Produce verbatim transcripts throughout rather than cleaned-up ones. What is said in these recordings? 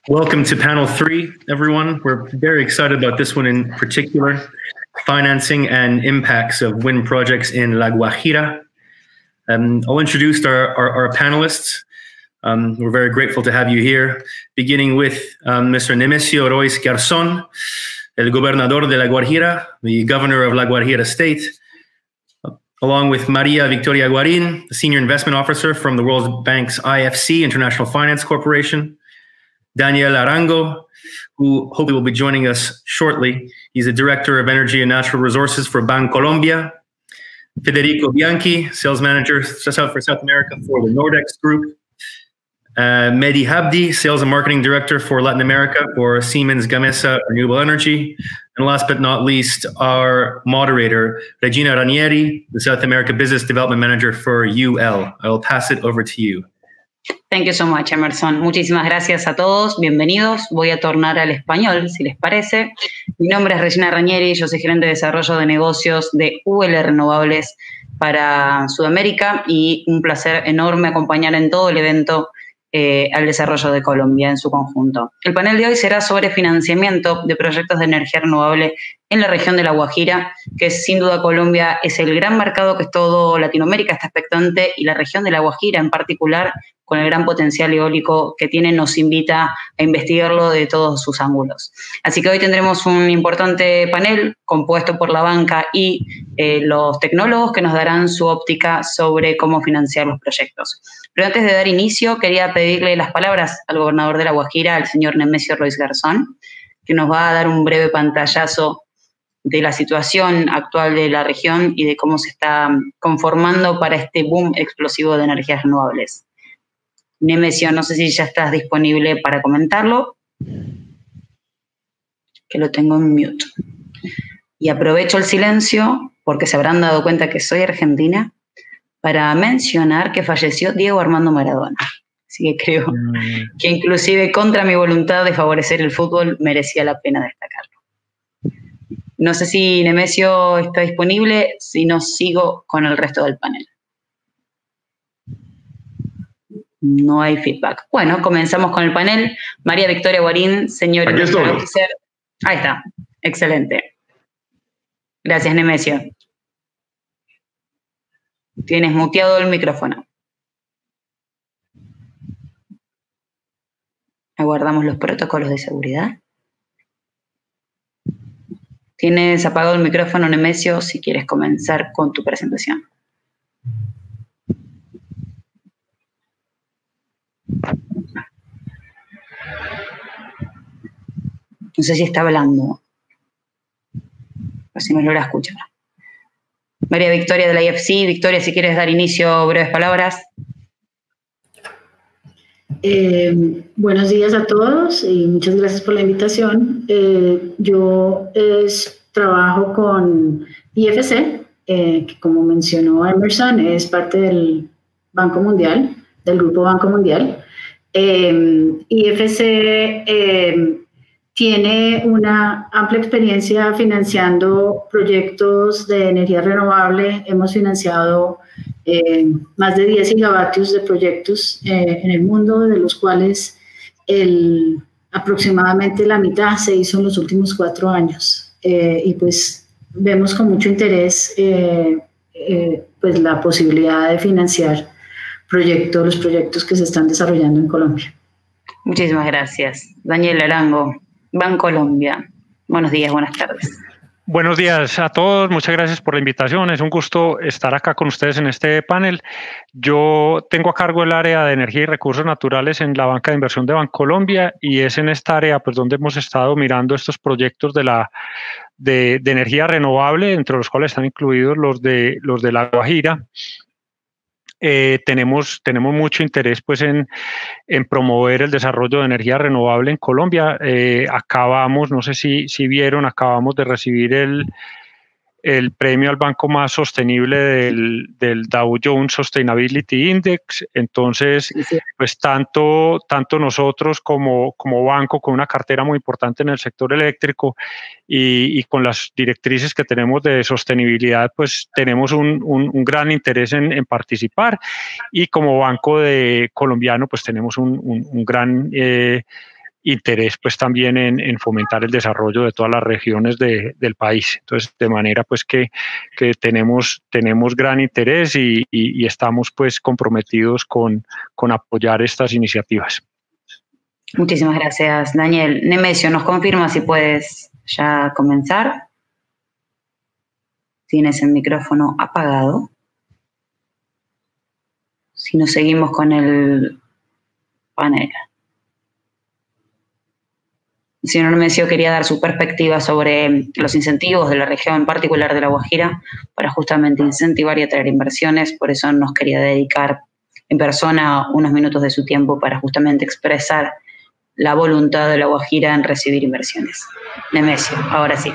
Welcome to panel three, everyone. We're very excited about this one in particular, financing and impacts of wind projects in La Guajira. Um, I'll introduce our, our, our panelists. Um, we're very grateful to have you here, beginning with um, Mister Nemesio Royce Garzón, el gobernador de La Guajira, the governor of La Guajira State, along with Maria Victoria Guarin, the senior investment officer from the World Bank's I F C, International Finance Corporation, Daniel Arango, who hopefully will be joining us shortly. He's the Director of Energy and Natural Resources for Bancolombia. Federico Bianchi, Sales Manager for South America for the Nordex Group. Uh, Mehdi Habdi, Sales and Marketing Director for Latin America for Siemens Gamesa Renewable Energy. And last but not least, our moderator, Regina Ranieri, the South America Business Development Manager for U L. I will pass it over to you. Thank you so much, Emerson. Muchísimas gracias a todos. Bienvenidos. Voy a tornar al español, si les parece. Mi nombre es Regina Ranieri, yo soy gerente de desarrollo de negocios de U L Renovables para Sudamérica y un placer enorme acompañar en todo el evento eh, al desarrollo de Colombia en su conjunto. El panel de hoy será sobre financiamiento de proyectos de energía renovable en la región de La Guajira, que sin duda Colombia es el gran mercado que todo Latinoamérica está expectante y la región de La Guajira en particular, con el gran potencial eólico que tiene, nos invita a investigarlo de todos sus ángulos. Así que hoy tendremos un importante panel compuesto por la banca y eh, los tecnólogos que nos darán su óptica sobre cómo financiar los proyectos. Pero antes de dar inicio, quería pedirle las palabras al gobernador de La Guajira, al señor Nemesio Royce Garzón, que nos va a dar un breve pantallazo de la situación actual de la región y de cómo se está conformando para este boom explosivo de energías renovables. Nemesio, no sé si ya estás disponible para comentarlo, que lo tengo en mute. Y aprovecho el silencio, porque se habrán dado cuenta que soy argentina, para mencionar que falleció Diego Armando Maradona. Así que creo mm. que inclusive contra mi voluntad de favorecer el fútbol merecía la pena destacarlo. No sé si Nemesio está disponible, si no sigo con el resto del panel. No hay feedback. Bueno, comenzamos con el panel. María Victoria Guarín, señor Investment Officer. Ahí está. Excelente. Gracias, Nemesio. Tienes muteado el micrófono. Aguardamos los protocolos de seguridad. Tienes apagado el micrófono, Nemesio, si quieres comenzar con tu presentación. No sé si está hablando. O si me logra escuchar. María Victoria de la I F C. Victoria, si quieres dar inicio, breves palabras. Eh, buenos días a todos y muchas gracias por la invitación. Eh, yo es, trabajo con I F C, eh, que como mencionó Emerson, es parte del Banco Mundial, del Grupo Banco Mundial. Eh, I F C eh, tiene una amplia experiencia financiando proyectos de energía renovable. Hemos financiado eh, más de diez gigavatios de proyectos eh, en el mundo, de los cuales el, aproximadamente la mitad se hizo en los últimos cuatro años. Eh, y pues vemos con mucho interés eh, eh, pues la posibilidad de financiar proyectos, los proyectos que se están desarrollando en Colombia. Muchísimas gracias. Daniel Arango, Bancolombia. Buenos días, buenas tardes. Buenos días a todos, muchas gracias por la invitación. Es un gusto estar acá con ustedes en este panel. Yo tengo a cargo el área de energía y recursos naturales en la banca de inversión de Bancolombia y es en esta área pues, donde hemos estado mirando estos proyectos de, la, de, de energía renovable, entre los cuales están incluidos los de, los de La Guajira. Eh, tenemos, tenemos mucho interés pues, en, en promover el desarrollo de energía renovable en Colombia. Eh, acabamos, no sé si, si vieron, acabamos de recibir el, el premio al banco más sostenible del, del Dow Jones Sustainability Index. Entonces, pues tanto, tanto nosotros como, como banco, con una cartera muy importante en el sector eléctrico y, y con las directrices que tenemos de sostenibilidad, pues tenemos un, un, un gran interés en, en participar. Y como banco de colombiano, pues tenemos un, un, un gran... Eh, interés pues también en, en fomentar el desarrollo de todas las regiones de, del país. Entonces, de manera pues que, que tenemos, tenemos gran interés y, y, y estamos pues comprometidos con, con apoyar estas iniciativas. Muchísimas gracias, Daniel. Nemesio, ¿nos confirma si puedes ya comenzar? Tienes el micrófono apagado. Si no, seguimos con el panel. El señor Nemesio quería dar su perspectiva sobre los incentivos de la región, en particular de La Guajira, para justamente incentivar y atraer inversiones. Por eso nos quería dedicar en persona unos minutos de su tiempo para justamente expresar la voluntad de La Guajira en recibir inversiones. Nemesio, ahora sí.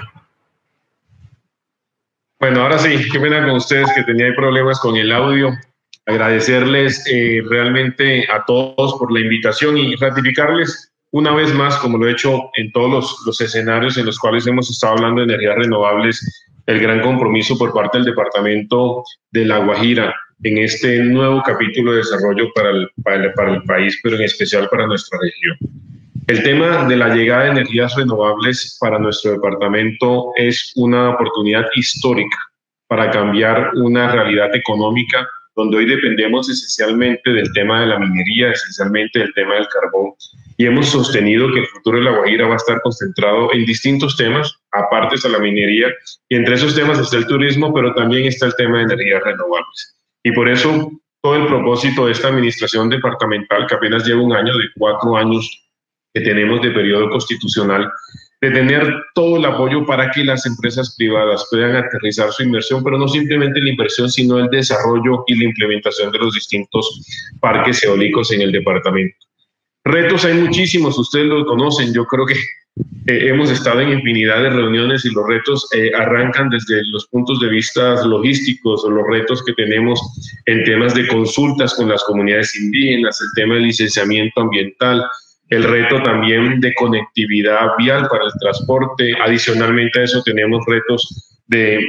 Bueno, ahora sí, qué pena con ustedes que tenía problemas con el audio. Agradecerles eh, realmente a todos por la invitación y ratificarles una vez más, como lo he hecho en todos los, los escenarios en los cuales hemos estado hablando de energías renovables, el gran compromiso por parte del Departamento de La Guajira en este nuevo capítulo de desarrollo para el, para el, para el país, pero en especial para nuestra región. El tema de la llegada de energías renovables para nuestro departamento es una oportunidad histórica para cambiar una realidad económica donde hoy dependemos esencialmente del tema de la minería, esencialmente del tema del carbón, y hemos sostenido que el futuro de La Guajira va a estar concentrado en distintos temas, apartes a la minería, y entre esos temas está el turismo, pero también está el tema de energías renovables. Y por eso todo el propósito de esta administración departamental, que apenas lleva un año, de cuatro años que tenemos de periodo constitucional, de tener todo el apoyo para que las empresas privadas puedan aterrizar su inversión, pero no simplemente la inversión, sino el desarrollo y la implementación de los distintos parques eólicos en el departamento. Retos hay muchísimos, ustedes lo conocen, yo creo que eh, hemos estado en infinidad de reuniones y los retos eh, arrancan desde los puntos de vista logísticos o los retos que tenemos en temas de consultas con las comunidades indígenas, el tema del licenciamiento ambiental, el reto también de conectividad vial para el transporte. Adicionalmente a eso tenemos retos de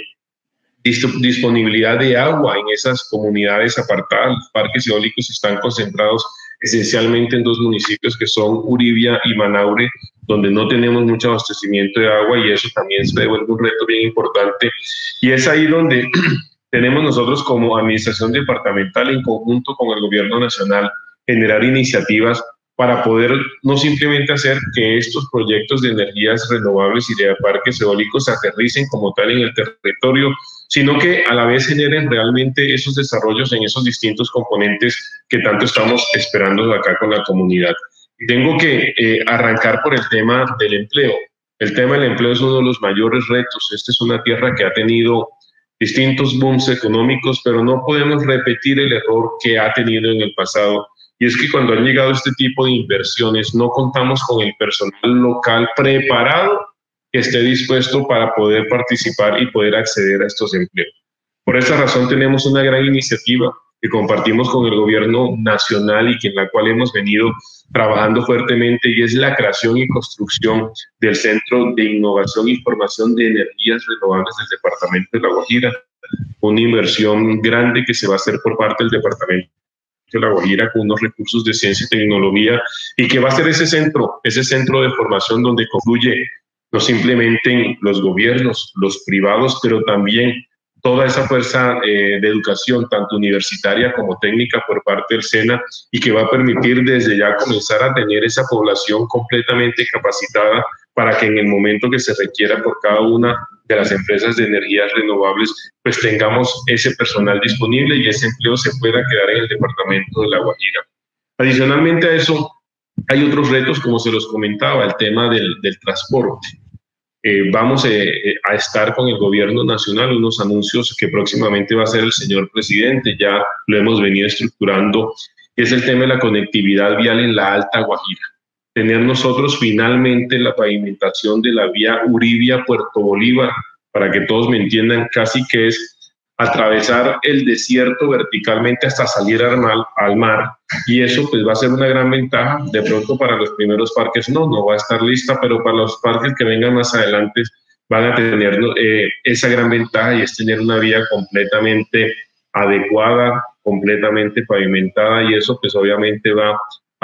disponibilidad de agua en esas comunidades apartadas. Los parques eólicos están concentrados esencialmente en dos municipios que son Uribia y Manaure, donde no tenemos mucho abastecimiento de agua y eso también se vuelve un reto bien importante. Y es ahí donde tenemos nosotros como administración departamental en conjunto con el gobierno nacional generar iniciativas para poder no simplemente hacer que estos proyectos de energías renovables y de parques eólicos aterricen como tal en el territorio, sino que a la vez generen realmente esos desarrollos en esos distintos componentes que tanto estamos esperando de acá con la comunidad. Y tengo que eh, arrancar por el tema del empleo. El tema del empleo es uno de los mayores retos. Esta es una tierra que ha tenido distintos booms económicos, pero no podemos repetir el error que ha tenido en el pasado. Y es que cuando han llegado este tipo de inversiones, no contamos con el personal local preparado que esté dispuesto para poder participar y poder acceder a estos empleos. Por esta razón tenemos una gran iniciativa que compartimos con el gobierno nacional y que en la cual hemos venido trabajando fuertemente, y es la creación y construcción del Centro de Innovación y Formación de Energías Renovables del Departamento de La Guajira. Una inversión grande que se va a hacer por parte del Departamento de La Guajira con unos recursos de ciencia y tecnología, y que va a ser ese centro, ese centro de formación donde confluye no simplemente los gobiernos, los privados, pero también toda esa fuerza eh, de educación, tanto universitaria como técnica por parte del SENA, y que va a permitir desde ya comenzar a tener esa población completamente capacitada para que en el momento que se requiera por cada una de las empresas de energías renovables, pues tengamos ese personal disponible y ese empleo se pueda quedar en el departamento de La Guajira. Adicionalmente a eso, hay otros retos, como se los comentaba, el tema del, del transporte. Eh, vamos eh, a estar con el gobierno nacional, unos anuncios que próximamente va a hacer el señor presidente, ya lo hemos venido estructurando, que es el tema de la conectividad vial en la Alta Guajira. Tener nosotros finalmente la pavimentación de la vía Uribia-Puerto Bolívar, para que todos me entiendan, casi que es atravesar el desierto verticalmente hasta salir al mar, al mar, y eso pues va a ser una gran ventaja. De pronto para los primeros parques no, no va a estar lista, pero para los parques que vengan más adelante van a tener eh, esa gran ventaja, y es tener una vía completamente adecuada, completamente pavimentada, y eso pues obviamente va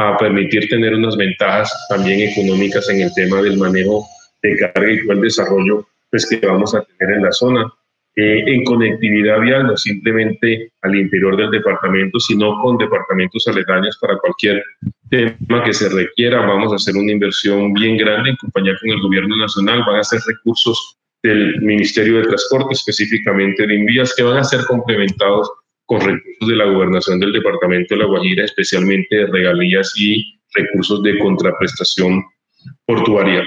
a permitir tener unas ventajas también económicas en el tema del manejo de carga y el desarrollo pues, que vamos a tener en la zona. Eh, en conectividad vial, no simplemente al interior del departamento, sino con departamentos aledaños para cualquier tema que se requiera. Vamos a hacer una inversión bien grande en compañía con el gobierno nacional. Van a ser recursos del Ministerio de Transporte, específicamente de Invías, que van a ser complementados con recursos de la gobernación del departamento de La Guajira, especialmente de regalías y recursos de contraprestación portuaria.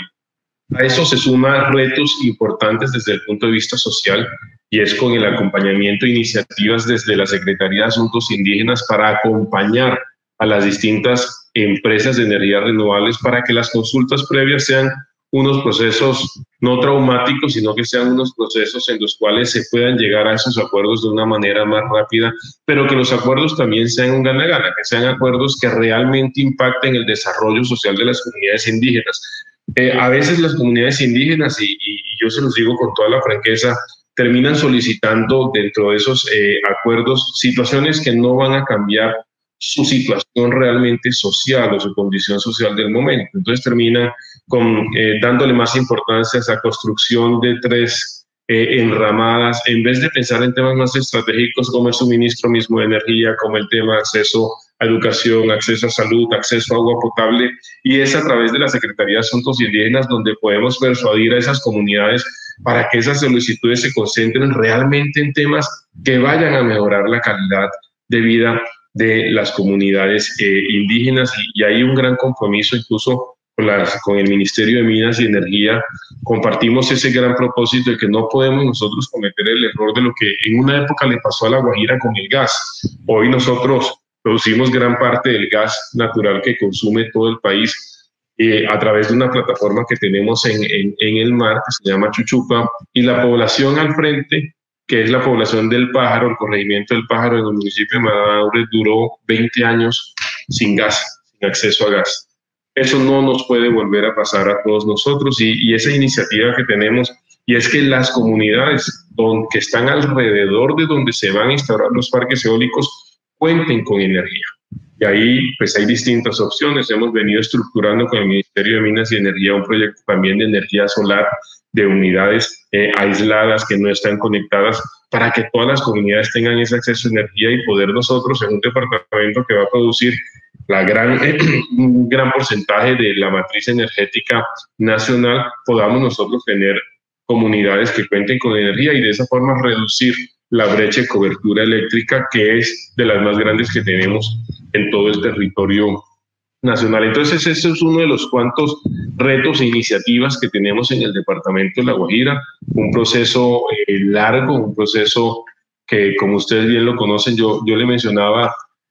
A eso se suman retos importantes desde el punto de vista social, y es con el acompañamiento de iniciativas desde la Secretaría de Asuntos Indígenas para acompañar a las distintas empresas de energías renovables para que las consultas previas sean unos procesos no traumáticos, sino que sean unos procesos en los cuales se puedan llegar a esos acuerdos de una manera más rápida, pero que los acuerdos también sean un gana-gana, que sean acuerdos que realmente impacten el desarrollo social de las comunidades indígenas. Eh, a veces las comunidades indígenas, y, y, y yo se los digo con toda la franqueza, terminan solicitando dentro de esos eh, acuerdos situaciones que no van a cambiar su situación realmente social o su condición social del momento. Entonces terminan con, eh, dándole más importancia a esa construcción de tres eh, enramadas, en vez de pensar en temas más estratégicos como el suministro mismo de energía, como el tema de acceso a educación, acceso a salud, acceso a agua potable, y es a través de la Secretaría de Asuntos Indígenas donde podemos persuadir a esas comunidades para que esas solicitudes se concentren realmente en temas que vayan a mejorar la calidad de vida de las comunidades eh, indígenas, y, y hay un gran compromiso incluso con, las, con el Ministerio de Minas y Energía. Compartimos ese gran propósito de que no podemos nosotros cometer el error de lo que en una época le pasó a La Guajira con el gas. Hoy nosotros producimos gran parte del gas natural que consume todo el país eh, a través de una plataforma que tenemos en, en, en el mar que se llama Chuchupa, y la población al frente, que es la población del Pájaro, el corregimiento del Pájaro en el municipio de Madaure, duró veinte años sin gas, sin acceso a gas. Eso no nos puede volver a pasar a todos nosotros, y, y esa iniciativa que tenemos, y es que las comunidades don, que están alrededor de donde se van a instaurar los parques eólicos cuenten con energía. Y ahí pues hay distintas opciones. Hemos venido estructurando con el Ministerio de Minas y Energía un proyecto también de energía solar, de unidades eh, aisladas que no están conectadas, para que todas las comunidades tengan ese acceso a energía y poder nosotros, en un departamento que va a producir la gran, eh, un gran porcentaje de la matriz energética nacional, podamos nosotros tener comunidades que cuenten con energía y de esa forma reducir la brecha de cobertura eléctrica, que es de las más grandes que tenemos en todo el territorio nacional. Entonces, ese es uno de los cuantos retos e iniciativas que tenemos en el departamento de La Guajira, un proceso eh, largo, un proceso que, como ustedes bien lo conocen, yo, yo le mencionaba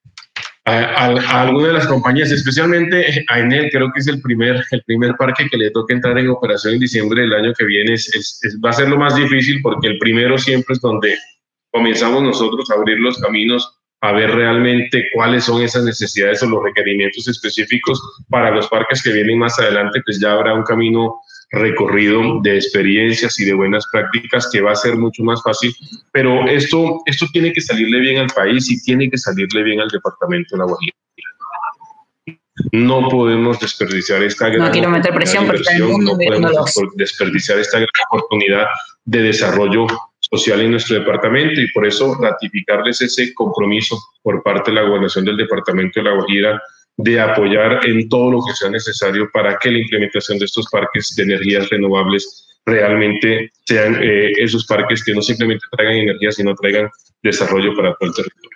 a, a, a alguna de las compañías, especialmente a Enel, creo que es el primer, el primer parque que le toca entrar en operación en diciembre del año que viene. Es, es, es, va a ser lo más difícil, porque el primero siempre es donde comenzamos nosotros a abrir los caminos, a ver realmente cuáles son esas necesidades o los requerimientos específicos. Para los parques que vienen más adelante, pues ya habrá un camino recorrido de experiencias y de buenas prácticas que va a ser mucho más fácil, pero esto, esto tiene que salirle bien al país y tiene que salirle bien al departamento de La Guajira. No podemos desperdiciar esta gran no quiero meter presión, porque está el mundo no podemos desperdiciar esta gran oportunidad de desarrollo social en nuestro departamento, y por eso ratificarles ese compromiso por parte de la gobernación del departamento de La Guajira de apoyar en todo lo que sea necesario para que la implementación de estos parques de energías renovables realmente sean eh, esos parques que no simplemente traigan energía, sino traigan desarrollo para todo el territorio.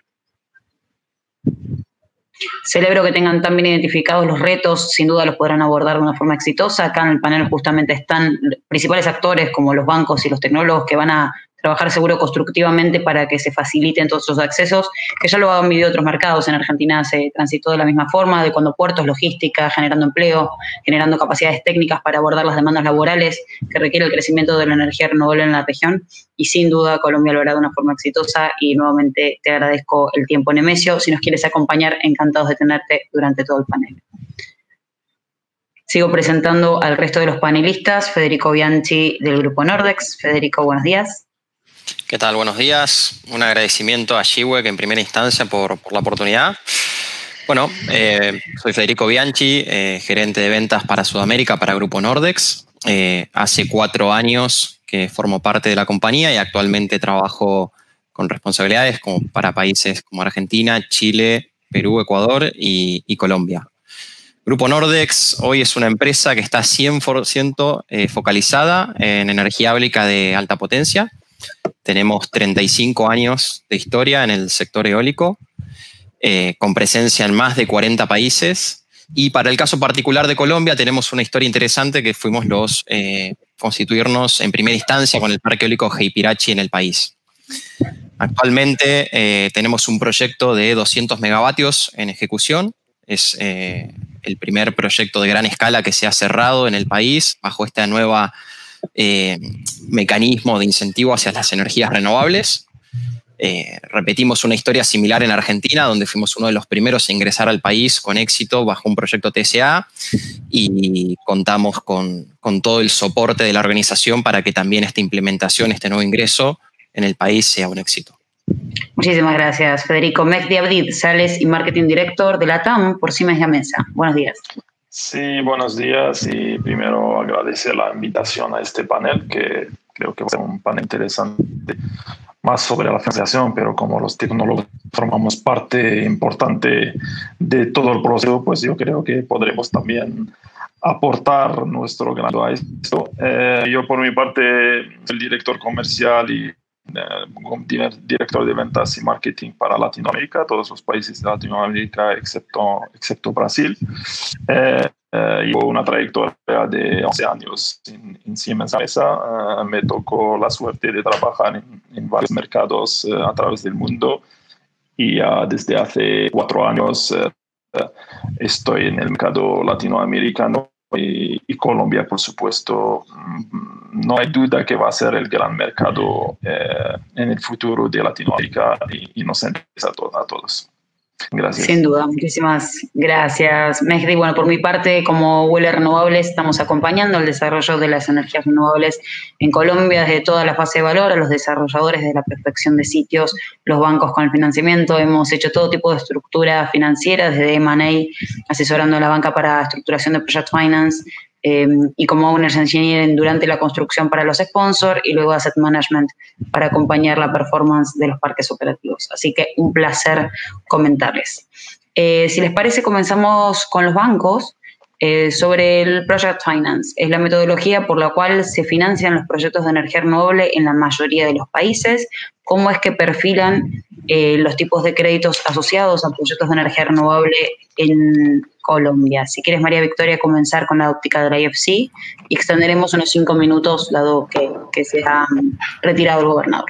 Celebro que tengan tan bien identificados los retos, sin duda los podrán abordar de una forma exitosa. Acá en el panel justamente están principales actores como los bancos y los tecnólogos que van a trabajar seguro constructivamente para que se faciliten todos esos accesos, que ya lo han vivido otros mercados. En Argentina se transitó de la misma forma, de cuando puertos, logística, generando empleo, generando capacidades técnicas para abordar las demandas laborales que requiere el crecimiento de la energía renovable en la región, y sin duda Colombia lo hará de una forma exitosa. Y nuevamente te agradezco el tiempo, Nemesio. Si nos quieres acompañar, encantados de tenerte durante todo el panel. Sigo presentando al resto de los panelistas. Federico Bianchi, del Grupo Nordex. Federico, buenos días. ¿Qué tal? Buenos días. Un agradecimiento a Shiwek en primera instancia por, por la oportunidad. Bueno, eh, soy Federico Bianchi, eh, gerente de ventas para Sudamérica para Grupo Nordex. Eh, hace cuatro años que formo parte de la compañía y actualmente trabajo con responsabilidades como para países como Argentina, Chile, Perú, Ecuador y, y Colombia. Grupo Nordex hoy es una empresa que está cien por ciento eh, focalizada en energía eólica de alta potencia. Tenemos treinta y cinco años de historia en el sector eólico, eh, con presencia en más de cuarenta países. Y para el caso particular de Colombia tenemos una historia interesante que fuimos los eh, constituirnos en primera instancia con el parque eólico Jeipirachi en el país. Actualmente eh, tenemos un proyecto de doscientos megavatios en ejecución. Es eh, el primer proyecto de gran escala que se ha cerrado en el país bajo este nuevo eh, mecanismo de incentivo hacia las energías renovables. Eh, repetimos una historia similar en Argentina, donde fuimos uno de los primeros a ingresar al país con éxito bajo un proyecto T S A y contamos con, con todo el soporte de la organización para que también esta implementación, este nuevo ingreso en el país sea un éxito. Muchísimas gracias, Federico. Mehdi Abdid, Sales y Marketing Director de la T A M por Siemens Gamesa. Buenos días. Sí, buenos días y primero agradecer la invitación a este panel, que creo que va a ser un panel interesante, más sobre la financiación, pero como los tecnólogos formamos parte importante de todo el proceso, pues yo creo que podremos también aportar nuestro grano a esto. Eh, yo por mi parte, el director comercial y eh, director de ventas y marketing para Latinoamérica, todos los países de Latinoamérica excepto, excepto Brasil. Eh, eh, llevo una trayectoria de once años en, en Siemens Gamesa. Uh, me tocó la suerte de trabajar en, en varios mercados uh, a través del mundo y uh, desde hace cuatro años uh, uh, estoy en el mercado latinoamericano y, y Colombia, por supuesto. No hay duda que va a ser el gran mercado eh, en el futuro de Latinoamérica y, y nos interesa a, to a todos. Gracias. Sin duda, muchísimas gracias, Mehdi. Bueno, por mi parte, como U L Renovables, estamos acompañando el desarrollo de las energías renovables en Colombia desde toda la fase de valor, a los desarrolladores de la prospección de sitios, los bancos con el financiamiento. Hemos hecho todo tipo de estructura financiera, desde M and A, asesorando a la banca para estructuración de Project Finance, Eh, y como Owners Engineering durante la construcción para los sponsors y luego Asset Management para acompañar la performance de los parques operativos. Así que un placer comentarles. Eh, si les parece, comenzamos con los bancos. Eh, sobre el Project Finance, es la metodología por la cual se financian los proyectos de energía renovable en la mayoría de los países. ¿Cómo es que perfilan eh, los tipos de créditos asociados a proyectos de energía renovable en Colombia? Si quieres, María Victoria, comenzar con la óptica de la I F C y extenderemos unos cinco minutos, dado que, que se ha retirado el gobernador.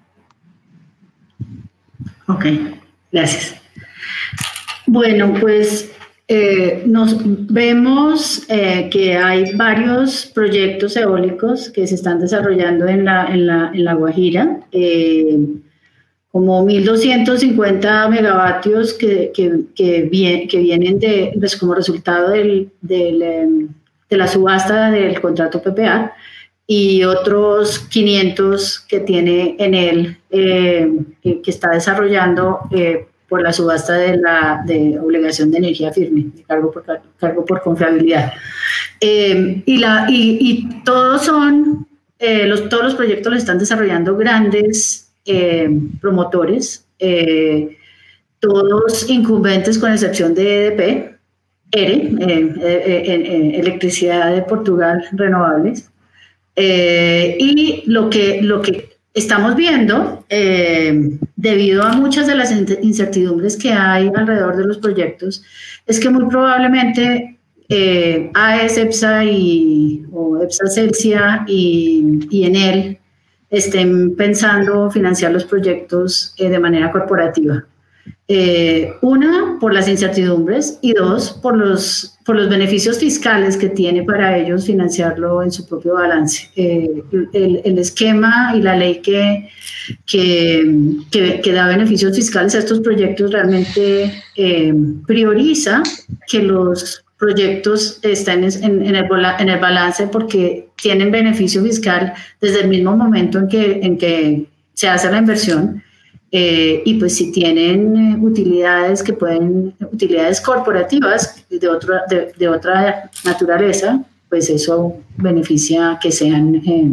Ok, gracias. Bueno, pues Eh, nos vemos eh, que hay varios proyectos eólicos que se están desarrollando en la, en la, en la Guajira, eh, como mil doscientos cincuenta megavatios que, que, que, bien, que vienen de, pues como resultado del, del, de la subasta del contrato P P A y otros quinientos que tiene Enel, eh, que, que está desarrollando eh, por la subasta de la de obligación de energía firme, de cargo por, cargo por confiabilidad. Eh, y, la, y, y todos son, eh, los, todos los proyectos los están desarrollando grandes eh, promotores, eh, todos incumbentes con excepción de E D P, E R E, eh, eh, eh, eh, Electricidad de Portugal Renovables, eh, y lo que, lo que estamos viendo, eh, debido a muchas de las incertidumbres que hay alrededor de los proyectos, es que muy probablemente eh, A E S, EPSA y, o EPSA Celsia y, y Enel estén pensando financiar los proyectos eh, de manera corporativa. Eh, una, por las incertidumbres, y dos, por los, por los beneficios fiscales que tiene para ellos financiarlo en su propio balance. Eh, el, el esquema y la ley que, que, que, que da beneficios fiscales a estos proyectos realmente eh, prioriza que los proyectos estén en, en, el, en el balance porque tienen beneficio fiscal desde el mismo momento en que, en que se hace la inversión. Eh, y pues si tienen eh, utilidades que pueden, utilidades corporativas de, otro, de, de otra naturaleza, pues eso beneficia que sean, eh,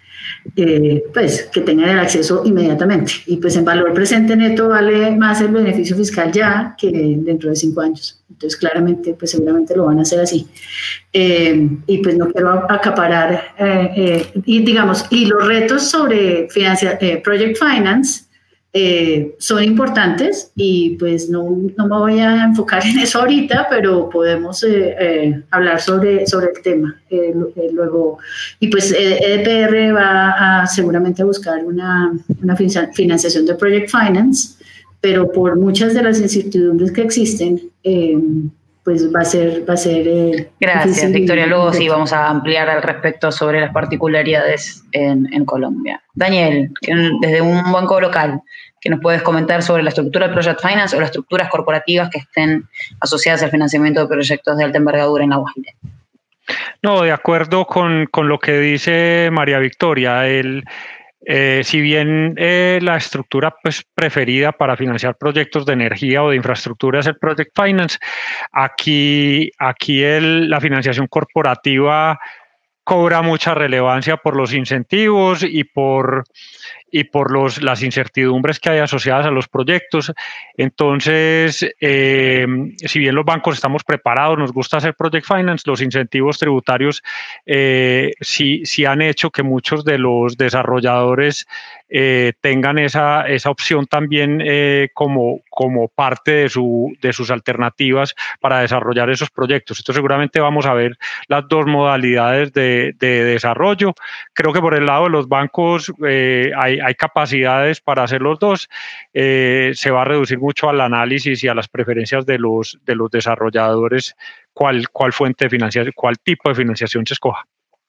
eh, pues que tengan el acceso inmediatamente. Y pues en valor presente neto vale más el beneficio fiscal ya que dentro de cinco años. Entonces claramente, pues seguramente lo van a hacer así. Eh, y pues no quiero acaparar, eh, eh, y digamos, y los retos sobre financia, eh, Project Finance, Eh, son importantes y pues no, no me voy a enfocar en eso ahorita, pero podemos eh, eh, hablar sobre, sobre el tema eh, eh, luego. Y pues eh, E D P R va a seguramente a buscar una, una financiación de Project Finance, pero por muchas de las incertidumbres que existen, eh, pues va a ser... Va a ser eh, Gracias, Victoria. Luego sí vamos a ampliar al respecto sobre las particularidades en, en Colombia. Daniel, desde un banco local, ¿qué nos puedes comentar sobre la estructura del Project Finance o las estructuras corporativas que estén asociadas al financiamiento de proyectos de alta envergadura en La Guajira? No, de acuerdo con, con lo que dice María Victoria, el... Eh, si bien eh, la estructura pues, preferida para financiar proyectos de energía o de infraestructura es el Project Finance, aquí, aquí el, la financiación corporativa cobra mucha relevancia por los incentivos y por, y por los, las incertidumbres que hay asociadas a los proyectos. Entonces, eh, si bien los bancos estamos preparados, nos gusta hacer Project Finance, los incentivos tributarios eh, sí, sí han hecho que muchos de los desarrolladores eh, tengan esa, esa opción también eh, como, como parte de, su, de sus alternativas para desarrollar esos proyectos. Entonces, seguramente vamos a ver las dos modalidades de, de desarrollo. Creo que por el lado de los bancos eh, hay, hay capacidades para hacer los dos. Eh, se va a reducir mucho al análisis y a las preferencias de los, de los desarrolladores cuál, cuál fuente de financiación, cuál tipo de financiación se escoja.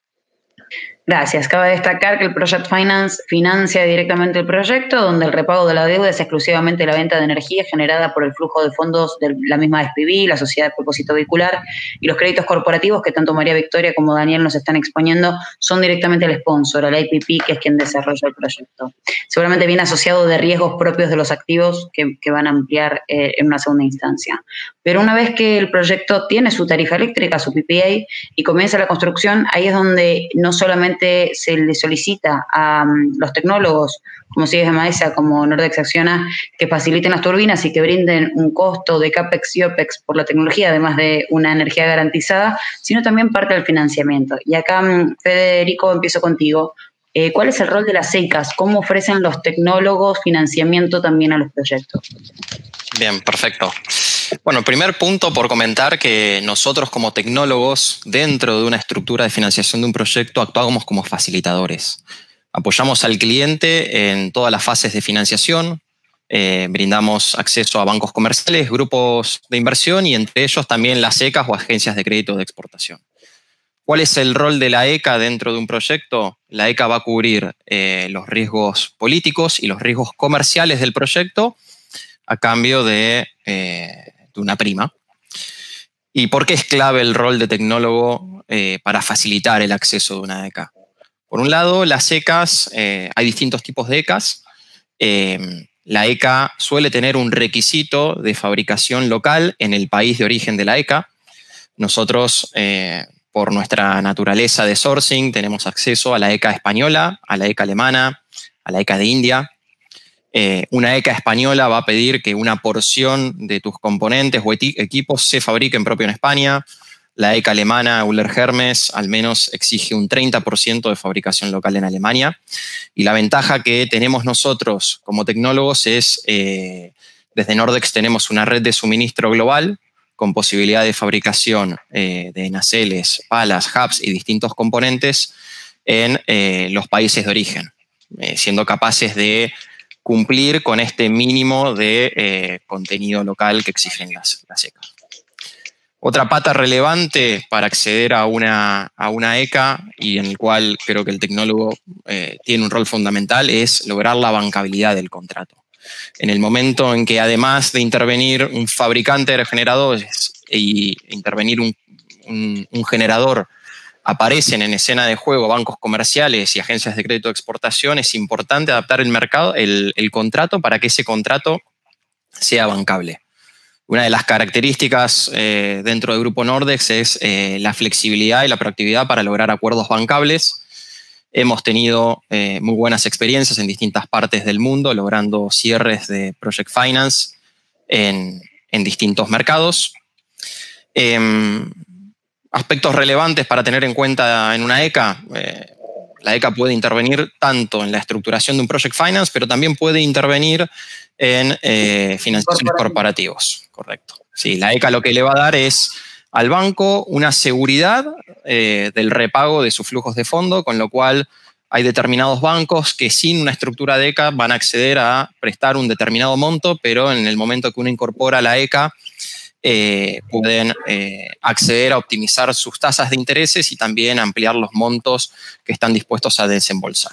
Gracias. Cabe destacar que el Project Finance financia directamente el proyecto, donde el repago de la deuda es exclusivamente la venta de energía generada por el flujo de fondos de la misma S P V, la Sociedad de Propósito Vehicular, y los créditos corporativos que tanto María Victoria como Daniel nos están exponiendo son directamente el sponsor, el I P P, que es quien desarrolla el proyecto. Seguramente viene asociado de riesgos propios de los activos que, que van a ampliar eh, en una segunda instancia. Pero una vez que el proyecto tiene su tarifa eléctrica, su P P A, y comienza la construcción, ahí es donde no solamente se le solicita a um, los tecnólogos, como Siemens Gamesa, como Nordex Acciona, que faciliten las turbinas y que brinden un costo de CAPEX y OPEX por la tecnología, además de una energía garantizada, sino también parte del financiamiento. Y acá, Federico, empiezo contigo. Eh, ¿Cuál es el rol de las S E C As? ¿Cómo ofrecen los tecnólogos financiamiento también a los proyectos? Bien, perfecto. Bueno, primer punto por comentar que nosotros como tecnólogos, dentro de una estructura de financiación de un proyecto, actuamos como facilitadores. Apoyamos al cliente en todas las fases de financiación, eh, brindamos acceso a bancos comerciales, grupos de inversión y entre ellos también las S E C As o agencias de crédito de exportación. ¿Cuál es el rol de la E C A dentro de un proyecto? La E C A va a cubrir eh, los riesgos políticos y los riesgos comerciales del proyecto a cambio de, eh, de una prima. ¿Y por qué es clave el rol de tecnólogo eh, para facilitar el acceso de una E C A? Por un lado, las E C As, eh, hay distintos tipos de E C As. Eh, la E C A suele tener un requisito de fabricación local en el país de origen de la E C A. Nosotros, eh, por nuestra naturaleza de sourcing, tenemos acceso a la E C A española, a la E C A alemana, a la E C A de India. Eh, una E C A española va a pedir que una porción de tus componentes o equipos se fabriquen propio en España. La E C A alemana, Euler Hermes, al menos exige un treinta por ciento de fabricación local en Alemania. Y la ventaja que tenemos nosotros como tecnólogos es, eh, desde Nordex tenemos una red de suministro global con posibilidad de fabricación eh, de naceles, palas, hubs y distintos componentes en eh, los países de origen, eh, siendo capaces de cumplir con este mínimo de eh, contenido local que exigen las, las E C A. Otra pata relevante para acceder a una, a una E C A y en el cual creo que el tecnólogo eh, tiene un rol fundamental es lograr la bancabilidad del contrato. En el momento en que además de intervenir un fabricante de generadores y intervenir un, un, un generador aparecen en escena de juego bancos comerciales y agencias de crédito de exportación, es importante adaptar el mercado, el, el contrato para que ese contrato sea bancable. Una de las características eh, dentro del Grupo Nordex es eh, la flexibilidad y la proactividad para lograr acuerdos bancables. Hemos tenido eh, muy buenas experiencias en distintas partes del mundo, logrando cierres de Project Finance en, en distintos mercados. Eh, aspectos relevantes para tener en cuenta en una E C A. Eh, la E C A puede intervenir tanto en la estructuración de un Project Finance, pero también puede intervenir en eh, financiaciones corporativos. Correcto. Sí, la E C A lo que le va a dar es al banco una seguridad eh, del repago de sus flujos de fondo, con lo cual hay determinados bancos que sin una estructura de E C A van a acceder a prestar un determinado monto, pero en el momento que uno incorpora la E C A eh, pueden eh, acceder a optimizar sus tasas de intereses y también ampliar los montos que están dispuestos a desembolsar.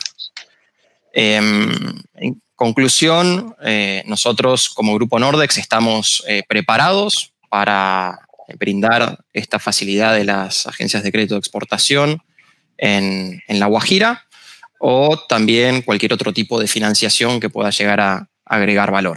Eh, en conclusión, eh, nosotros como Grupo Nordex estamos eh, preparados para brindar esta facilidad de las agencias de crédito de exportación en, en La Guajira o también cualquier otro tipo de financiación que pueda llegar a agregar valor.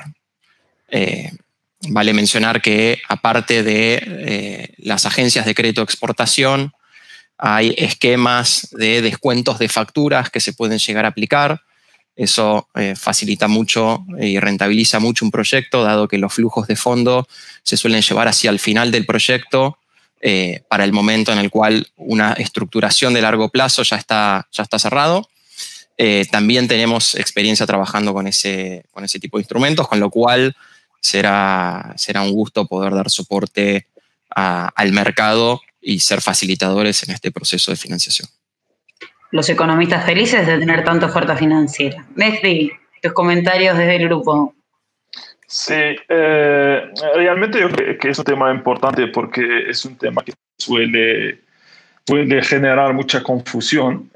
Eh, vale mencionar que aparte de eh, las agencias de crédito de exportación, hay esquemas de descuentos de facturas que se pueden llegar a aplicar. Eso eh, facilita mucho y rentabiliza mucho un proyecto, dado que los flujos de fondo se suelen llevar hacia el final del proyecto eh, para el momento en el cual una estructuración de largo plazo ya está, ya está cerrado. Eh, también tenemos experiencia trabajando con ese, con ese tipo de instrumentos, con lo cual será, será un gusto poder dar soporte a, al mercado y ser facilitadores en este proceso de financiación. Los economistas felices de tener tanta oferta financiera. Mehdi, tus comentarios desde el grupo. Sí, eh, realmente yo creo que es un tema importante porque es un tema que suele, suele generar mucha confusión.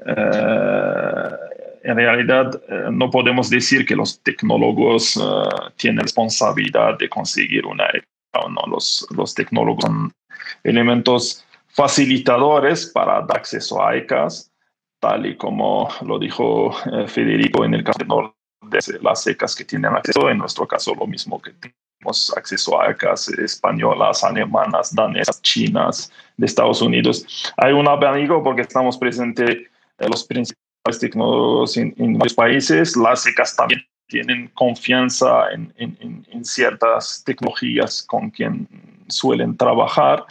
Eh, en realidad, eh, no podemos decir que los tecnólogos uh, tienen responsabilidad de conseguir una E C A o no. Los, los tecnólogos son elementos facilitadores para dar acceso a E C As, tal y como lo dijo eh, Federico en el caso de Nordex, las E C As que tienen acceso, en nuestro caso lo mismo, que tenemos acceso a E C As españolas, alemanas, danesas, chinas, de Estados Unidos. Hay un abanico porque estamos presentes en los principales tecnólogos en, en varios países. Las E C As también tienen confianza en, en, en ciertas tecnologías con quien suelen trabajar.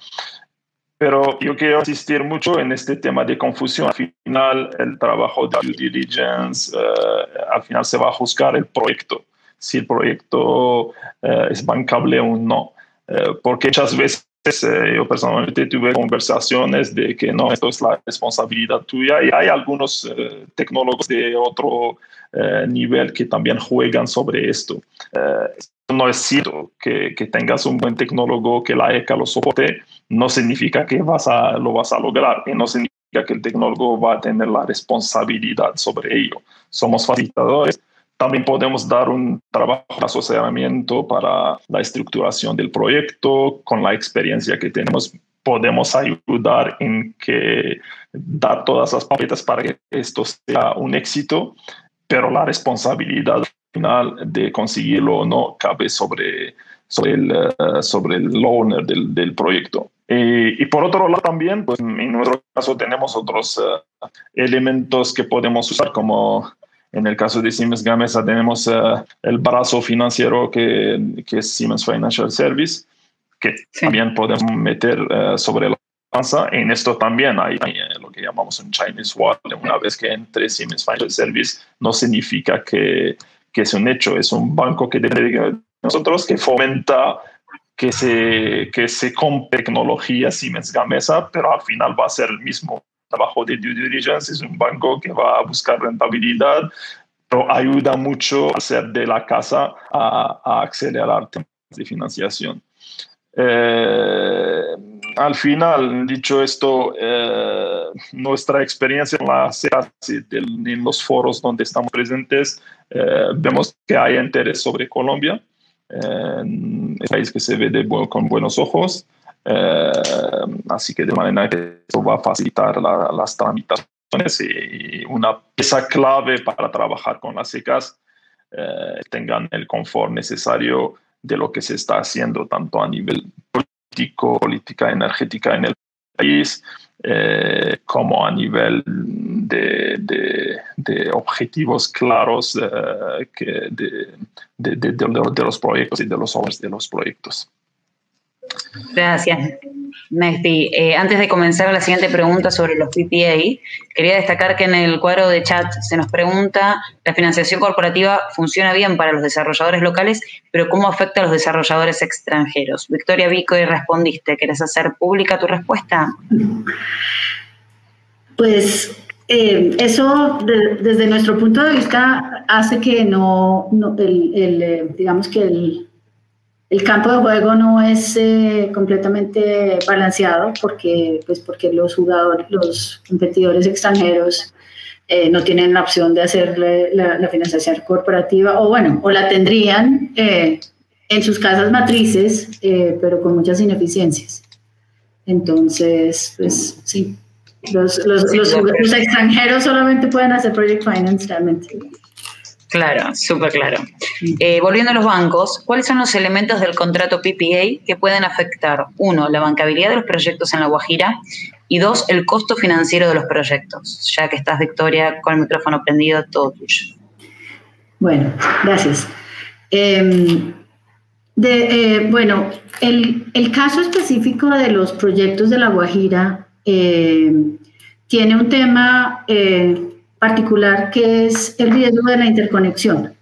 Pero yo quiero insistir mucho en este tema de confusión. Al final, el trabajo de due diligence, uh, al final se va a juzgar el proyecto, si el proyecto uh, es bancable o no. Uh, porque muchas veces uh, yo personalmente tuve conversaciones de que no, esto es la responsabilidad tuya, y hay algunos uh, tecnólogos de otro uh, nivel que también juegan sobre esto. Uh, No es cierto que, que tengas un buen tecnólogo, que la E C A lo soporte, no significa que vas a, lo vas a lograr, y no significa que el tecnólogo va a tener la responsabilidad sobre ello. Somos facilitadores. También podemos dar un trabajo de asesoramiento para la estructuración del proyecto. Con la experiencia que tenemos, podemos ayudar en que dar todas las papeletas para que esto sea un éxito, pero la responsabilidad final de conseguirlo o no cabe sobre, sobre, el, uh, sobre el owner del, del proyecto. Y, y por otro lado también, pues en nuestro caso tenemos otros uh, elementos que podemos usar, como en el caso de Siemens Gamesa tenemos uh, el brazo financiero que, que es Siemens Financial Service, que sí, también podemos meter uh, sobre la balanza. En esto también hay, hay lo que llamamos un Chinese wall. Una vez que entre Siemens Financial Service, no significa que que es un hecho, es un banco que depende de nosotros, que fomenta que se, que se compre tecnología Siemens Gamesa, pero al final va a ser el mismo trabajo de due diligence. Es un banco que va a buscar rentabilidad, pero ayuda mucho a hacer de la casa a, a acelerar temas de financiación. Eh, al final, dicho esto, eh, nuestra experiencia en, la, en los foros donde estamos presentes, eh, vemos que hay interés sobre Colombia, eh, un país que se ve de, con buenos ojos. Eh, así que de manera que eso va a facilitar la, las tramitaciones y una pieza clave para trabajar con las secas eh, tengan el confort necesario de lo que se está haciendo tanto a nivel político, política energética en el país, eh, como a nivel de, de, de objetivos claros eh, que de, de, de, de, de los proyectos y de los obras de los proyectos. Gracias, Mehdi. Eh, antes de comenzar la siguiente pregunta sobre los P P A, quería destacar que en el cuadro de chat se nos pregunta, la financiación corporativa funciona bien para los desarrolladores locales, pero ¿cómo afecta a los desarrolladores extranjeros? Victoria Vico, y respondiste. ¿Querés hacer pública tu respuesta? Pues eh, eso, de, desde nuestro punto de vista, hace que no, no el, el, digamos que el El campo de juego no es eh, completamente balanceado porque, pues porque los jugadores, los competidores extranjeros eh, no tienen la opción de hacer la, la financiación corporativa, o bueno, o la tendrían eh, en sus casas matrices, eh, pero con muchas ineficiencias. Entonces, pues sí, los, los, los, los extranjeros solamente pueden hacer project finance realmente. Claro, súper claro. Eh, volviendo a los bancos, ¿cuáles son los elementos del contrato P P A que pueden afectar, uno, la bancabilidad de los proyectos en La Guajira y dos, el costo financiero de los proyectos? Ya que estás, Victoria, con el micrófono prendido, todo tuyo. Bueno, gracias. Eh, de, eh, bueno, el, el caso específico de los proyectos de La Guajira eh, tiene un tema Eh, particular, que es el riesgo de la interconexión.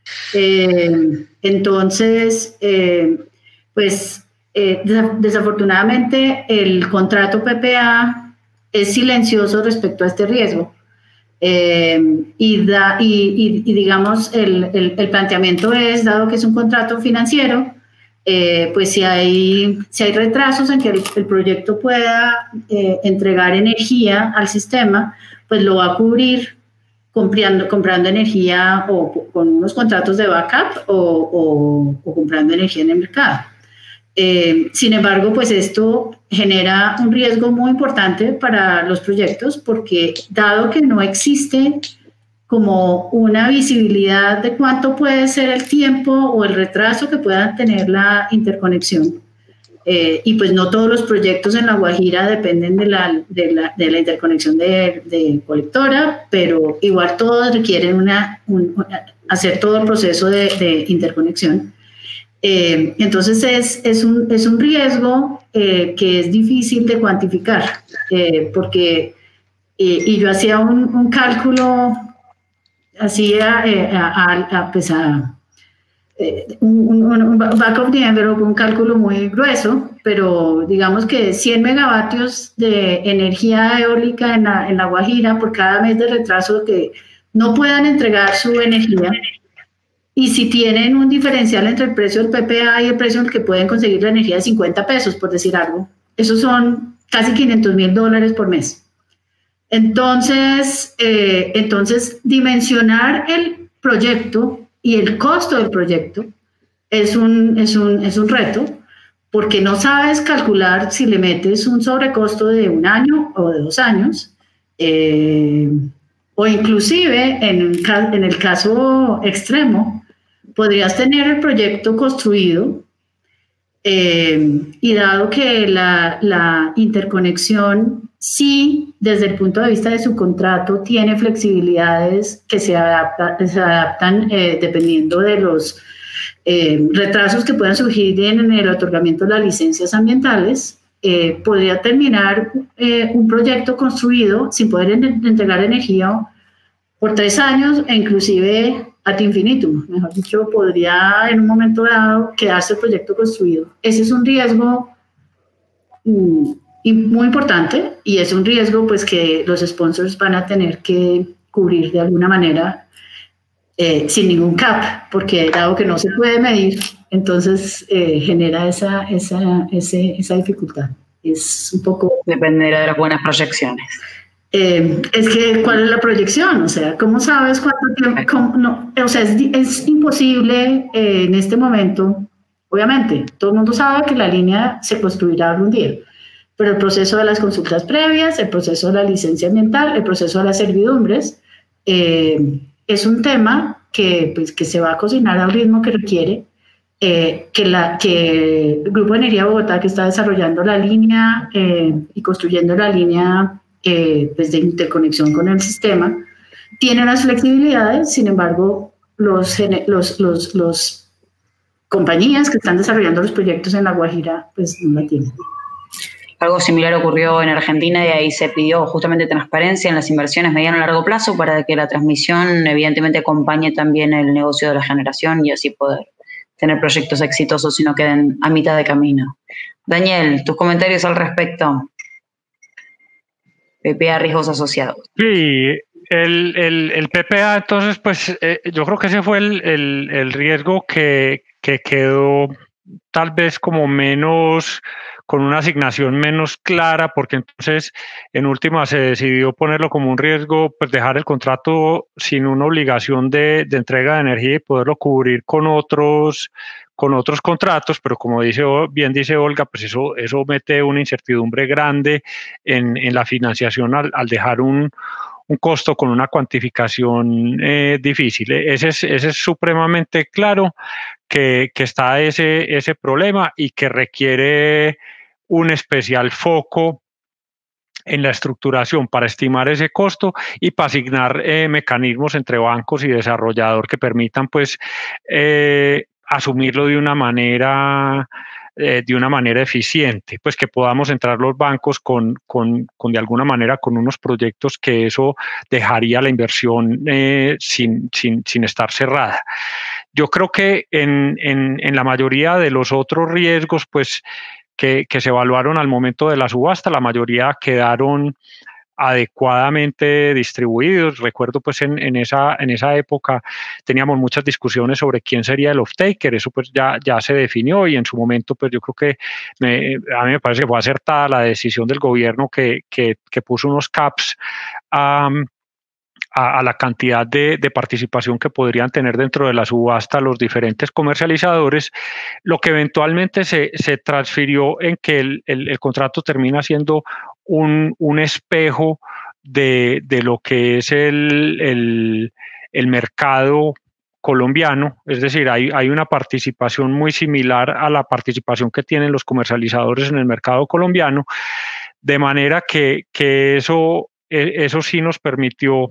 Eh, entonces, eh, pues eh, desafortunadamente el contrato P P A es silencioso respecto a este riesgo. Eh, y, da, y, y, y digamos, el, el, el planteamiento es, dado que es un contrato financiero, eh, pues si hay, si hay retrasos en que el, el proyecto pueda eh, entregar energía al sistema, pues lo va a cubrir comprando, comprando energía o con unos contratos de backup o, o, o comprando energía en el mercado. Eh, sin embargo, pues esto genera un riesgo muy importante para los proyectos porque dado que no existe como una visibilidad de cuánto puede ser el tiempo o el retraso que pueda tener la interconexión, Eh, y pues no todos los proyectos en La Guajira dependen de la, de la, de la interconexión de, de colectora, pero igual todos requieren una, un, una, hacer todo el proceso de, de interconexión. Eh, entonces es, es, un, es un riesgo eh, que es difícil de cuantificar, eh, porque, eh, y yo hacía un, un cálculo, hacía eh, a, a, a, pues a Un, un, un back of the envelope, un cálculo muy grueso, pero digamos que cien megavatios de energía eólica en la, en la Guajira por cada mes de retraso que no puedan entregar su energía, y si tienen un diferencial entre el precio del P P A y el precio en el que pueden conseguir la energía de cincuenta pesos, por decir algo, esos son casi quinientos mil dólares por mes. Entonces, eh, entonces, dimensionar el proyecto y el costo del proyecto es un, es, un, es un reto, porque no sabes calcular si le metes un sobrecosto de un año o de dos años, eh, o inclusive en, en el caso extremo, podrías tener el proyecto construido eh, y dado que la, la interconexión sí, desde el punto de vista de su contrato, tiene flexibilidades que se, adapta, se adaptan eh, dependiendo de los eh, retrasos que puedan surgir en el otorgamiento de las licencias ambientales, eh, podría terminar eh, un proyecto construido sin poder en, entregar energía por tres años e inclusive ad infinitum. Mejor dicho, podría en un momento dado quedarse el proyecto construido. Ese es un riesgo mmm, muy importante y es un riesgo pues que los sponsors van a tener que cubrir de alguna manera eh, sin ningún cap, porque dado que no se puede medir, entonces eh, genera esa, esa, ese, esa dificultad. Es un poco... Dependerá de las buenas proyecciones. Eh, es que, ¿cuál es la proyección? O sea, ¿cómo sabes cuánto tiempo? Cómo, no, o sea, es, es imposible eh, en este momento Obviamente, todo el mundo sabe que la línea se construirá algún día, pero el proceso de las consultas previas, el proceso de la licencia ambiental, el proceso de las servidumbres, eh, es un tema que, pues, que se va a cocinar al ritmo que requiere, eh, que, la, que el Grupo de Energía de Bogotá, que está desarrollando la línea eh, y construyendo la línea eh, pues de interconexión con el sistema, tiene unas flexibilidades. Sin embargo, los, los, los, los compañías que están desarrollando los proyectos en La Guajira pues no la tienen. Algo similar ocurrió en Argentina y ahí se pidió justamente transparencia en las inversiones mediano y largo plazo para que la transmisión evidentemente acompañe también el negocio de la generación y así poder tener proyectos exitosos y no queden a mitad de camino. Daniel, tus comentarios al respecto. P P A Riesgos Asociados. Sí, el, el, el P P A, entonces, pues eh, yo creo que ese fue el, el, el riesgo que, que quedó tal vez como menos, con una asignación menos clara, porque entonces en última se decidió ponerlo como un riesgo, pues dejar el contrato sin una obligación de, de entrega de energía y poderlo cubrir con otros, con otros contratos, pero como dice, bien dice Olga, pues eso, eso mete una incertidumbre grande en, en la financiación al, al dejar un, un costo con una cuantificación eh, difícil. Ese es, ese es supremamente claro que, que está ese, ese problema y que requiere un especial foco en la estructuración para estimar ese costo y para asignar eh, mecanismos entre bancos y desarrollador que permitan pues eh, asumirlo de una manera eh, de una manera eficiente, pues que podamos entrar los bancos con, con, con de alguna manera con unos proyectos que eso dejaría la inversión eh, sin, sin, sin estar cerrada. Yo creo que en, en, en la mayoría de los otros riesgos pues Que, que se evaluaron al momento de la subasta, la mayoría quedaron adecuadamente distribuidos. Recuerdo pues en, en, esa, en esa época teníamos muchas discusiones sobre quién sería el off-taker, eso pues ya, ya se definió y en su momento pues yo creo que me, a mí me parece que fue acertada la decisión del gobierno que, que, que puso unos caps um, A, a la cantidad de, de participación que podrían tener dentro de la subasta los diferentes comercializadores, lo que eventualmente se, se transfirió en que el, el, el contrato termina siendo un, un espejo de, de lo que es el, el, el mercado colombiano, es decir, hay, hay una participación muy similar a la participación que tienen los comercializadores en el mercado colombiano, de manera que, que eso, eso sí nos permitió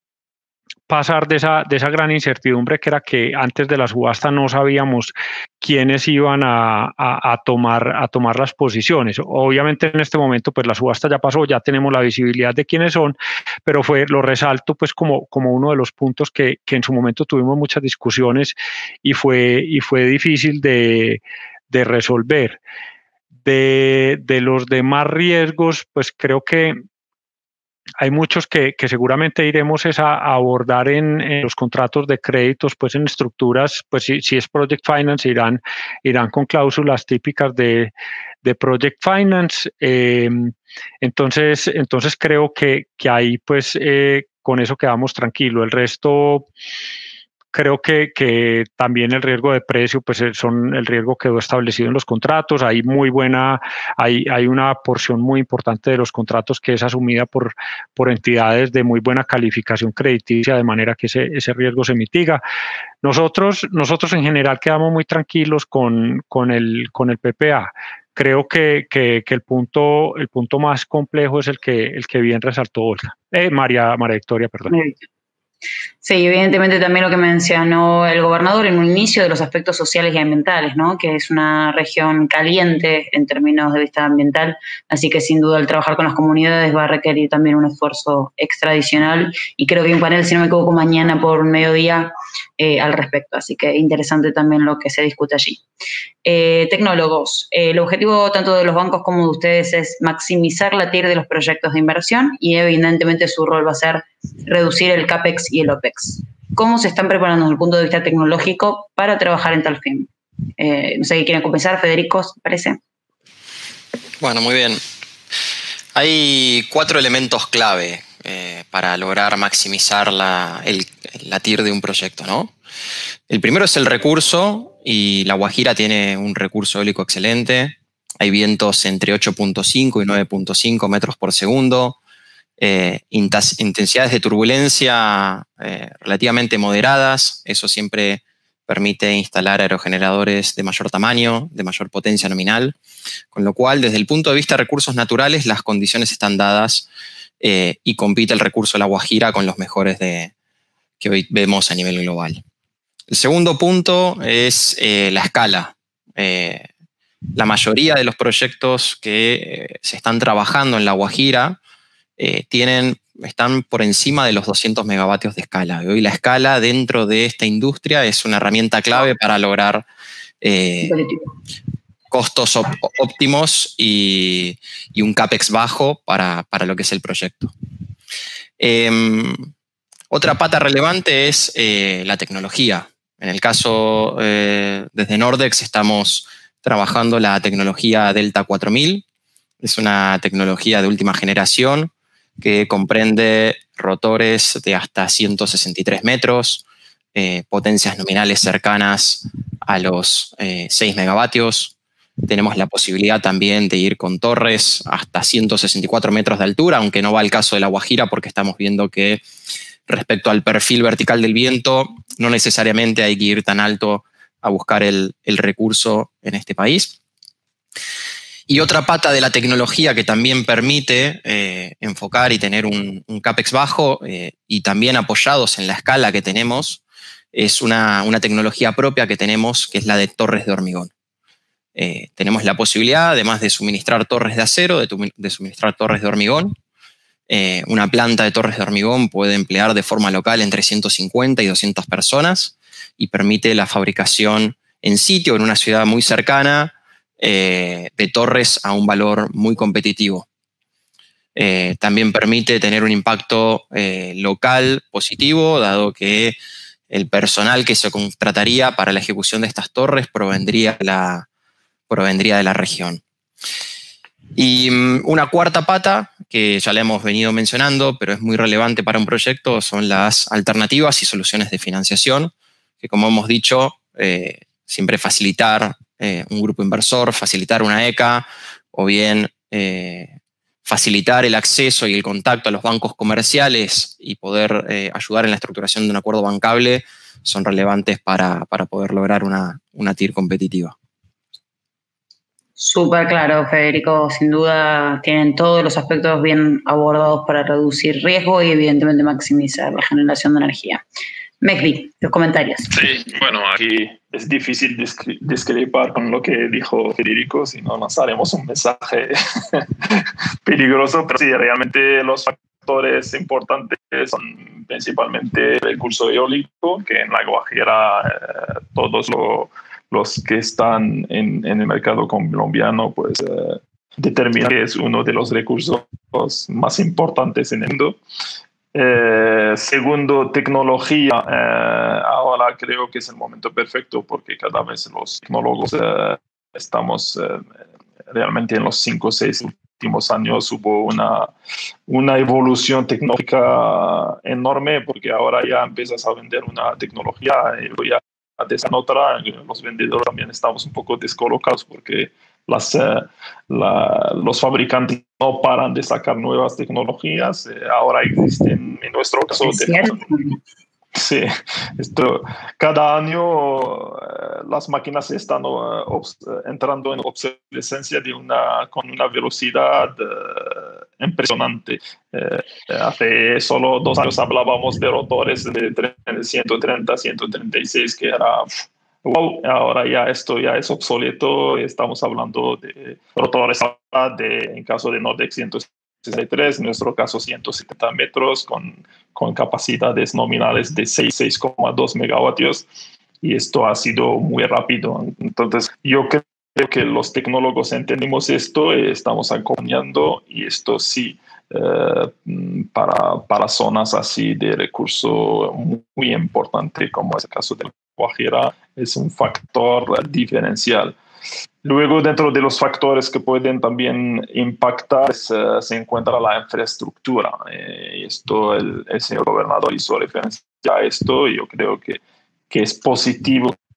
pasar de esa, de esa gran incertidumbre que era que antes de la subasta no sabíamos quiénes iban a, a, a, tomar, a tomar las posiciones. Obviamente en este momento pues la subasta ya pasó, ya tenemos la visibilidad de quiénes son, pero fue, lo resalto pues como, como uno de los puntos que, que en su momento tuvimos muchas discusiones y fue, y fue difícil de, de resolver. De, de los demás riesgos pues creo que hay muchos que, que seguramente iremos es a, a abordar en, en los contratos de créditos, pues en estructuras, pues si, si es Project Finance, irán, irán con cláusulas típicas de, de Project Finance. Eh, entonces, entonces creo que, que ahí pues eh, con eso quedamos tranquilos. El resto creo que, que también el riesgo de precio, pues son el riesgo quedó establecido en los contratos. Hay muy buena, hay, hay una porción muy importante de los contratos que es asumida por, por entidades de muy buena calificación crediticia, de manera que ese, ese riesgo se mitiga. Nosotros, nosotros en general quedamos muy tranquilos con, con, el, con el P P A. Creo que, que, que el, punto, el punto más complejo es el que, el que bien resaltó Olga. Eh, María, María Victoria, perdón. Sí, evidentemente también lo que mencionó el gobernador en un inicio de los aspectos sociales y ambientales, ¿no? Que es una región caliente en términos de vista ambiental, así que sin duda el trabajar con las comunidades va a requerir también un esfuerzo extra adicional y creo que hay un panel, si no me equivoco, mañana por mediodía eh, al respecto, así que interesante también lo que se discute allí. Eh, tecnólogos, eh, el objetivo tanto de los bancos como de ustedes es maximizar la T I R de los proyectos de inversión y evidentemente su rol va a ser reducir el CAPEX y el OPEX. ¿Cómo se están preparando desde el punto de vista tecnológico para trabajar en tal fin? Eh, no sé qué quieren comenzar, Federico, ¿parece? Bueno, muy bien. Hay cuatro elementos clave eh, para lograr maximizar la, el, la T I R de un proyecto, ¿no? El primero es el recurso y La Guajira tiene un recurso eólico excelente. Hay vientos entre ocho punto cinco y nueve punto cinco metros por segundo. Eh, intensidades de turbulencia eh, relativamente moderadas. Eso siempre permite instalar aerogeneradores de mayor tamaño, de mayor potencia nominal, con lo cual, desde el punto de vista de recursos naturales, las condiciones están dadas eh, y compite el recurso de La Guajira con los mejores de, que hoy vemos a nivel global. El segundo punto es eh, la escala. Eh, la mayoría de los proyectos que eh, se están trabajando en La Guajira eh, tienen... están por encima de los doscientos megavatios de escala. Hoy la escala dentro de esta industria es una herramienta clave para lograr eh, costos óptimos y, y un CAPEX bajo para, para lo que es el proyecto. Eh, otra pata relevante es eh, la tecnología. En el caso, eh, desde Nordex estamos trabajando la tecnología Delta cuatro mil. Es una tecnología de última generación que comprende rotores de hasta ciento sesenta y tres metros, eh, potencias nominales cercanas a los eh, seis megavatios. Tenemos la posibilidad también de ir con torres hasta ciento sesenta y cuatro metros de altura, aunque no va al caso de La Guajira porque estamos viendo que respecto al perfil vertical del viento, no necesariamente hay que ir tan alto a buscar el, el recurso en este país. Y otra pata de la tecnología que también permite eh, enfocar y tener un, un CAPEX bajo eh, y también apoyados en la escala que tenemos es una, una tecnología propia que tenemos, que es la de torres de hormigón. Eh, tenemos la posibilidad, además de suministrar torres de acero, de, tu, de suministrar torres de hormigón. Eh, una planta de torres de hormigón puede emplear de forma local entre ciento cincuenta y doscientas personas y permite la fabricación en sitio en una ciudad muy cercana eh, de torres a un valor muy competitivo. Eh, también permite tener un impacto eh, local positivo, dado que el personal que se contrataría para la ejecución de estas torres provendría, la, provendría de la región. Y una cuarta pata, que ya la hemos venido mencionando, pero es muy relevante para un proyecto, son las alternativas y soluciones de financiación, que como hemos dicho, eh, siempre facilitar eh, un grupo inversor, facilitar una E C A, o bien eh, facilitar el acceso y el contacto a los bancos comerciales y poder eh, ayudar en la estructuración de un acuerdo bancable, son relevantes para, para poder lograr una, una T I R competitiva. Súper claro, Federico. Sin duda tienen todos los aspectos bien abordados para reducir riesgo y evidentemente maximizar la generación de energía. Mehdi, los comentarios. Sí, bueno, aquí es difícil discrepar con lo que dijo Federico, si no lanzaremos un mensaje peligroso, pero sí, realmente los factores importantes son principalmente el recurso eólico, que en La Guajira eh, todos lo los que están en, en el mercado colombiano, pues eh, determinan que es uno de los recursos más importantes en el mundo. Eh, segundo, tecnología. Eh, ahora creo que es el momento perfecto porque cada vez los tecnólogos eh, estamos eh, realmente en los cinco o seis últimos años hubo una, una evolución tecnológica enorme porque ahora ya empiezas a vender una tecnología y ya de esa otra, los vendedores también estamos un poco descolocados porque las, eh, la, los fabricantes no paran de sacar nuevas tecnologías. Eh, ahora existen, en nuestro caso, de, sí, esto, cada año eh, las máquinas están uh, obs, entrando en obsolescencia de una, con una velocidad uh, impresionante. Eh, hace solo dos años hablábamos de rotores de ciento treinta, ciento treinta y seis, que era wow, ahora ya esto ya es obsoleto. Estamos hablando de rotores de, en caso de Nordex ciento sesenta y tres, en nuestro caso ciento setenta metros, con, con capacidades nominales de seis coma dos megavatios, y esto ha sido muy rápido. Entonces yo creo que los tecnólogos entendimos esto y estamos acompañando, y esto sí, eh, para, para zonas así de recurso muy, muy importante como es el caso de La Guajira, es un factor diferencial. Luego, dentro de los factores que pueden también impactar se, se encuentra la infraestructura. Eh, esto el, el señor gobernador hizo referencia a esto, y yo creo que, que es positivo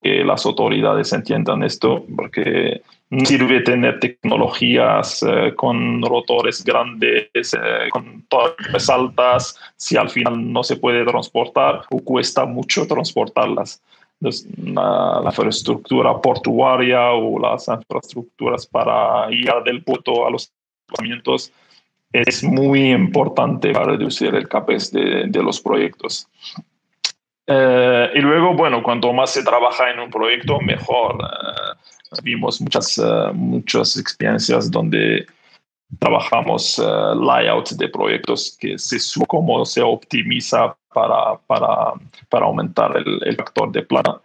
que las autoridades entiendan esto, porque no sirve tener tecnologías eh, con rotores grandes, eh, con torres altas, si al final no se puede transportar o cuesta mucho transportarlas. Entonces, la, la infraestructura portuaria o las infraestructuras para ir del puerto a los emplazamientos es muy importante para reducir el CAPEX de, de los proyectos. Eh, y luego, bueno, cuanto más se trabaja en un proyecto, mejor. Eh, vimos muchas, uh, muchas experiencias donde trabajamos uh, layouts de proyectos que se sube cómo se optimiza para, para, para aumentar el, el factor de plata.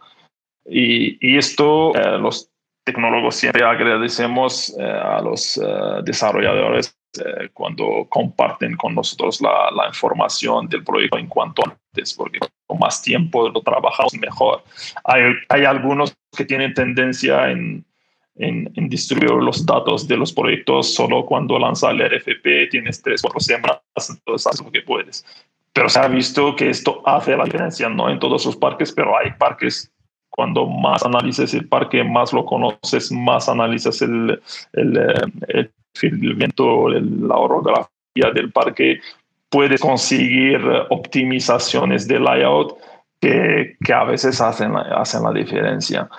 Y, y esto, uh, los tecnólogos siempre agradecemos uh, a los uh, desarrolladores uh, cuando comparten con nosotros la, la información del proyecto en cuanto antes, porque con más tiempo lo trabajamos mejor. Hay, hay algunos que tienen tendencia en, en, en distribuir los datos de los proyectos solo cuando lanza el R F P, tienes tres, cuatro semanas, entonces haces lo que puedes. Pero se ha visto que esto hace la diferencia, no en todos los parques, pero hay parques, cuando más analices el parque, más lo conoces, más analizas el, el, el, el viento, la orografía del parque, puedes conseguir optimizaciones de layout que, que a veces hacen la, hacen la diferencia.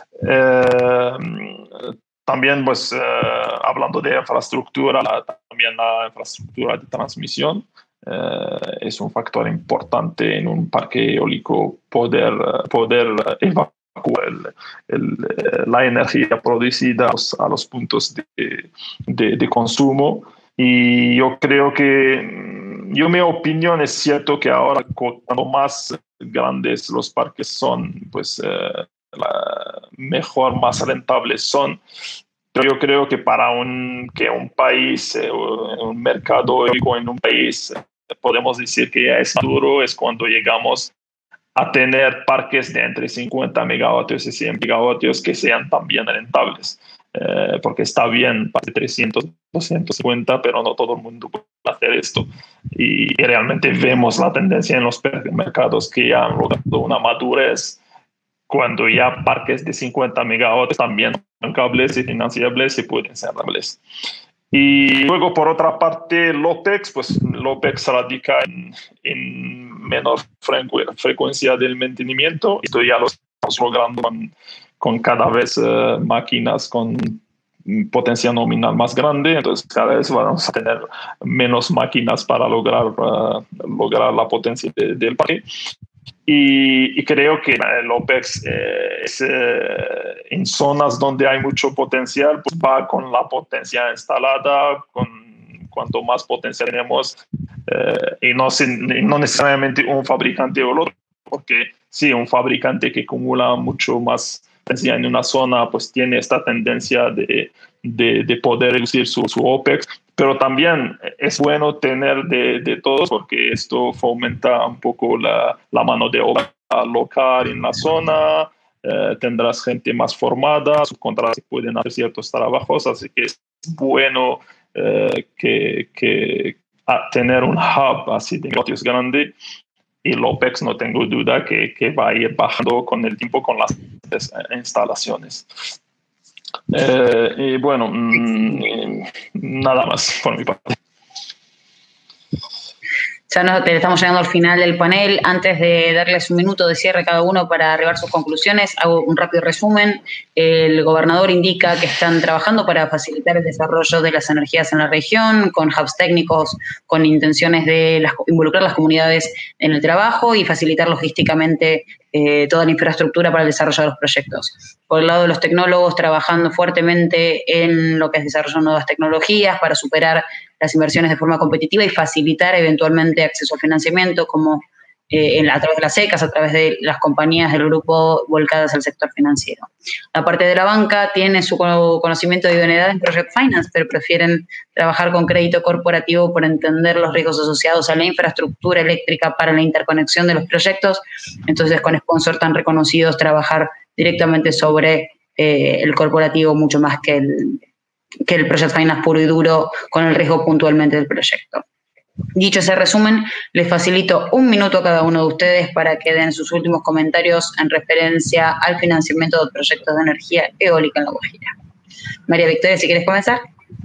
Eh, también, pues, eh, hablando de infraestructura, la, también la infraestructura de transmisión eh, es un factor importante en un parque eólico, poder, poder evacuar el, el, la energía producida a los, a los puntos de, de, de consumo. Y yo creo que, yo mi opinión es cierto que ahora cuanto más grandes los parques son, pues eh, la, mejor, más rentables son. Pero yo creo que para un, que un país, eh, un mercado eólico en un país, eh, podemos decir que ya es maduro, es cuando llegamos a tener parques de entre cincuenta megavatios y cien megavatios que sean también rentables. Eh, porque está bien para trescientos, doscientos cincuenta, pero no todo el mundo puede hacer esto. Y, y realmente vemos la tendencia en los mercados que ya han logrado una madurez cuando ya parques de cincuenta megavatios también bancables y financiables y pueden ser rentables. Y luego, por otra parte, el OPEX, pues el OPEX radica en, en menor frecu- frecuencia del mantenimiento. Esto ya lo estamos logrando con, con cada vez uh, máquinas con potencia nominal más grande, entonces cada vez vamos a tener menos máquinas para lograr, uh, lograr la potencia de, del parque. Y, y creo que el OPEX eh, es, eh, en zonas donde hay mucho potencial, pues va con la potencia instalada, con cuanto más potencia tenemos, eh, y no, no necesariamente un fabricante o el otro, porque sí, un fabricante que acumula mucho más potencia en una zona, pues tiene esta tendencia de, de, de poder reducir su, su OPEX, pero también es bueno tener de, de todos, porque esto fomenta un poco la, la mano de obra local en la zona, eh, tendrás gente más formada, subcontratas que pueden hacer ciertos trabajos, así que es bueno eh, que, que a tener un hub así de negocios grande, y el OPEX no tengo duda que, que va a ir bajando con el tiempo con las instalaciones. Eh, y bueno, mmm, nada más por mi parte. Ya nos estamos llegando al final del panel. Antes de darles un minuto de cierre a cada uno para arribar sus conclusiones, hago un rápido resumen. El gobernador indica que están trabajando para facilitar el desarrollo de las energías en la región, con hubs técnicos, con intenciones de las, involucrar las comunidades en el trabajo y facilitar logísticamente eh, toda la infraestructura para el desarrollo de los proyectos. Por el lado de los tecnólogos, trabajando fuertemente en lo que es desarrollar nuevas tecnologías para superar las inversiones de forma competitiva y facilitar eventualmente acceso al financiamiento, como eh, en, a través de las secas, a través de las compañías del grupo volcadas al sector financiero. La parte de la banca tiene su conocimiento de idoneidad en Project Finance, pero prefieren trabajar con crédito corporativo por entender los riesgos asociados a la infraestructura eléctrica para la interconexión de los proyectos. Entonces, con sponsors tan reconocidos, trabajar directamente sobre eh, el corporativo mucho más que el que el Project Finance puro y duro con el riesgo puntualmente del proyecto. Dicho ese resumen, les facilito un minuto a cada uno de ustedes para que den sus últimos comentarios en referencia al financiamiento de proyectos de energía eólica en La Guajira. María Victoria, si quieres comenzar.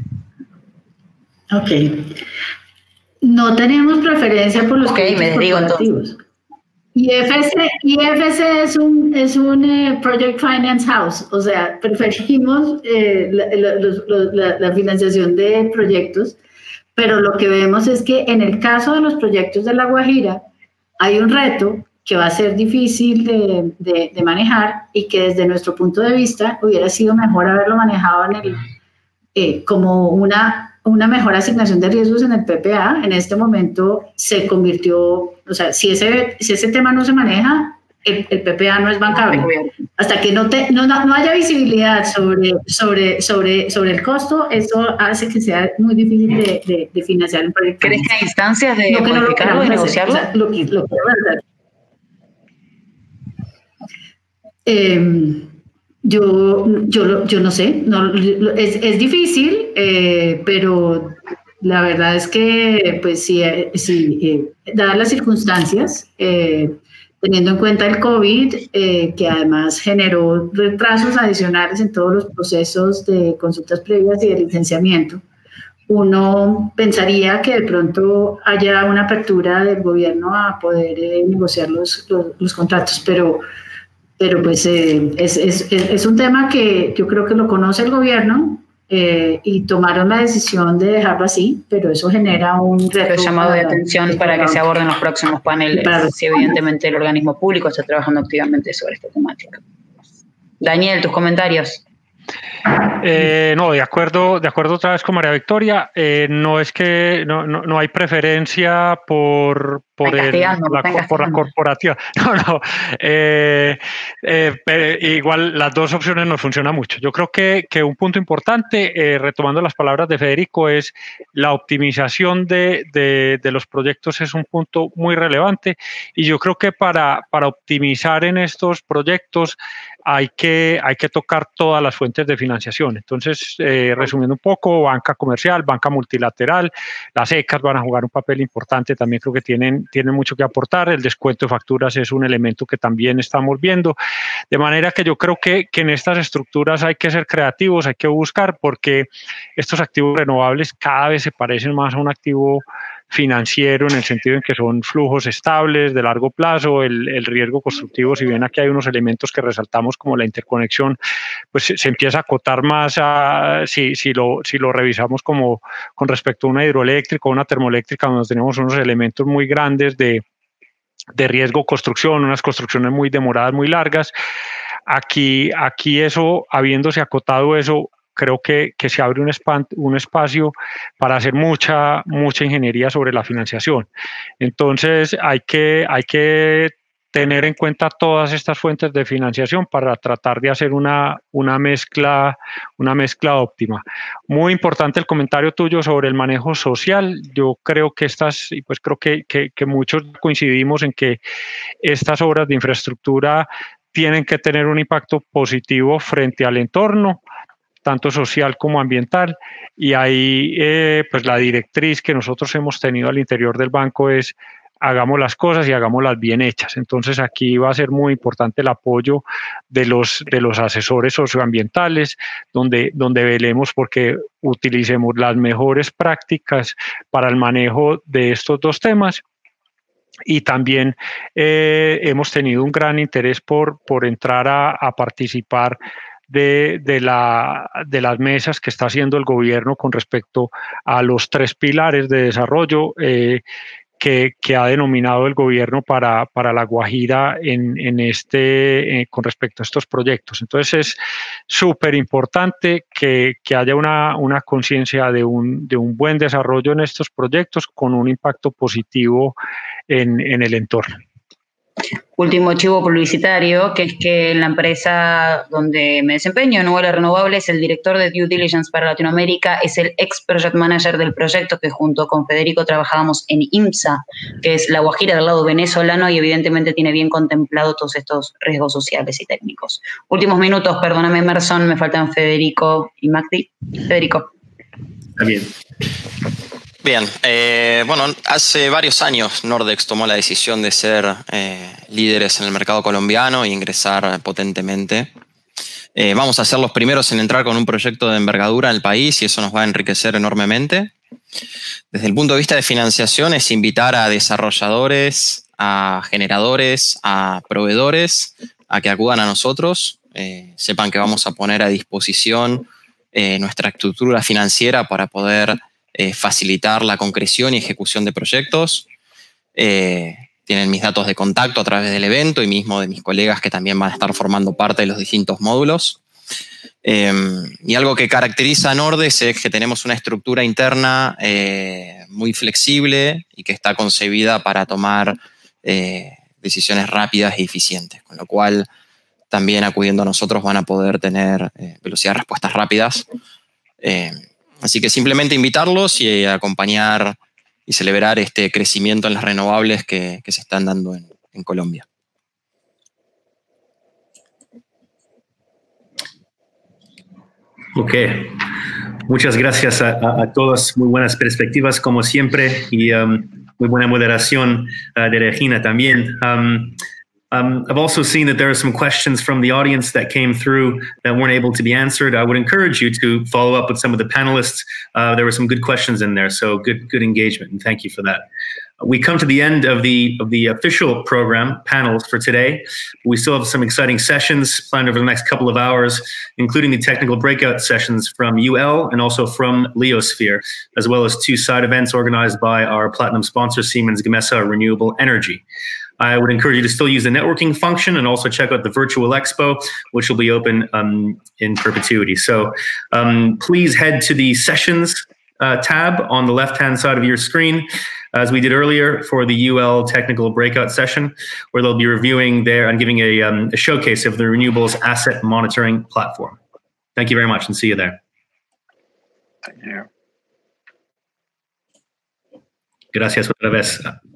Ok. No tenemos preferencia por los okay, proyectos me corporativos. I F C, I F C es un, es un eh, Project Finance House, o sea, preferimos eh, la, la, los, la, la financiación de proyectos, pero lo que vemos es que en el caso de los proyectos de La Guajira hay un reto que va a ser difícil de, de, de manejar y que desde nuestro punto de vista hubiera sido mejor haberlo manejado en el, eh, como una... una mejor asignación de riesgos en el P P A. En este momento se convirtió, o sea, si ese, si ese tema no se maneja, el, el P P A no es bancable. Hasta que no, te, no, no haya visibilidad sobre, sobre, sobre, sobre el costo, eso hace que sea muy difícil de, de, de financiar el proyecto. ¿Crees que hay instancias de no, modificarlo, no de negociarlo? O sea, lo que lo que hacer. Eh, Yo, yo, yo no sé, no, es, es difícil, eh, pero la verdad es que, pues sí, sí eh, dadas las circunstancias, eh, teniendo en cuenta el COVID, eh, que además generó retrasos adicionales en todos los procesos de consultas previas y de licenciamiento, uno pensaría que de pronto haya una apertura del gobierno a poder eh, negociar los, los, los contratos, pero... Pero pues eh, es, es, es un tema que yo creo que lo conoce el gobierno eh, y tomaron la decisión de dejarlo así, pero eso genera un reto. Un llamado de atención para que se aborden los próximos paneles, si evidentemente el organismo público está trabajando activamente sobre esta temática. Daniel, tus comentarios. Eh, no, de acuerdo, de acuerdo otra vez con María Victoria, eh, no es que no, no, no hay preferencia por, por, el, la, por la corporativa. No, no. Eh, eh, pero igual las dos opciones nos funcionan mucho. Yo creo que, que un punto importante, eh, retomando las palabras de Federico, es la optimización de, de, de los proyectos es un punto muy relevante y yo creo que para, para optimizar en estos proyectos hay que, hay que tocar todas las fuentes de financiación. Entonces, eh, resumiendo un poco, banca comercial, banca multilateral, las E C As van a jugar un papel importante, también creo que tienen, tienen mucho que aportar, el descuento de facturas es un elemento que también estamos viendo, de manera que yo creo que, que en estas estructuras hay que ser creativos, hay que buscar, porque estos activos renovables cada vez se parecen más a un activo financiero en el sentido en que son flujos estables de largo plazo, el, el riesgo constructivo, si bien aquí hay unos elementos que resaltamos como la interconexión, pues se, se empieza a acotar más a, si, si, lo, si lo revisamos como con respecto a una hidroeléctrica o una termoeléctrica, donde tenemos unos elementos muy grandes de, de riesgo construcción, unas construcciones muy demoradas, muy largas. Aquí, aquí eso, habiéndose acotado eso, creo que, que se abre un, span, un espacio para hacer mucha, mucha ingeniería sobre la financiación. Entonces hay que, hay que tener en cuenta todas estas fuentes de financiación para tratar de hacer una, una, mezcla, una mezcla óptima. Muy importante el comentario tuyo sobre el manejo social. Yo creo que estas, y pues creo que, que, que muchos coincidimos en que estas obras de infraestructura tienen que tener un impacto positivo frente al entorno, tanto social como ambiental, y ahí eh, pues la directriz que nosotros hemos tenido al interior del banco es hagamos las cosas y hagámoslas bien hechas. Entonces aquí va a ser muy importante el apoyo de los, de los asesores socioambientales, donde, donde velemos porque utilicemos las mejores prácticas para el manejo de estos dos temas. Y también eh, hemos tenido un gran interés por, por entrar a, a participar De, de, la, de las mesas que está haciendo el gobierno con respecto a los tres pilares de desarrollo eh, que, que ha denominado el gobierno para, para La Guajira en, en este, eh, con respecto a estos proyectos. Entonces es súper importante que, que haya una, una conciencia de un, de un buen desarrollo en estos proyectos con un impacto positivo en, en el entorno. Último chivo publicitario, que es que en la empresa donde me desempeño, en U L Renovables, el director de Due Diligence para Latinoamérica es el ex project manager del proyecto que junto con Federico trabajábamos en IMSA, que es La Guajira del lado venezolano y evidentemente tiene bien contemplado todos estos riesgos sociales y técnicos. Últimos minutos, perdóname Emerson, me faltan Federico y Magdi. Federico. Está bien. Bien, eh, bueno, hace varios años Nordex tomó la decisión de ser eh, líderes en el mercado colombiano e ingresar potentemente. Eh, vamos a ser los primeros en entrar con un proyecto de envergadura en el país y eso nos va a enriquecer enormemente. Desde el punto de vista de financiación es invitar a desarrolladores, a generadores, a proveedores a que acudan a nosotros, eh, sepan que vamos a poner a disposición eh, nuestra estructura financiera para poder eh, facilitar la concreción y ejecución de proyectos. Eh, tienen mis datos de contacto a través del evento y mismo de mis colegas que también van a estar formando parte de los distintos módulos. Eh, y algo que caracteriza a Nordex es que tenemos una estructura interna eh, muy flexible y que está concebida para tomar eh, decisiones rápidas y eficientes, con lo cual también acudiendo a nosotros van a poder tener eh, velocidad de respuestas rápidas. Eh, así que simplemente invitarlos y acompañar y celebrar este crecimiento en las renovables que, que se están dando en, en Colombia. Ok, muchas gracias a, a, a todos, muy buenas perspectivas como siempre y um, muy buena moderación uh, de Regina también. Um, um, I've also seen that there are some questions from the audience that came through that weren't able to be answered. I would encourage you to follow up with some of the panelists. Uh, there were some good questions in there, so good, good engagement, and thank you for that. We come to the end of the of the official program panels for today. We still have some exciting sessions planned over the next couple of hours, including the technical breakout sessions from U L and also from Leosphere, as well as two side events organized by our platinum sponsor, Siemens Gamesa Renewable Energy. I would encourage you to still use the networking function and also check out the virtual expo, which will be open um, in perpetuity. So um, please head to the sessions uh, tab on the left-hand side of your screen, as we did earlier for the U L technical breakout session, where they'll be reviewing there and giving a, um, a showcase of the renewables asset monitoring platform. Thank you very much and see you there. Thank you. Gracias otra vez.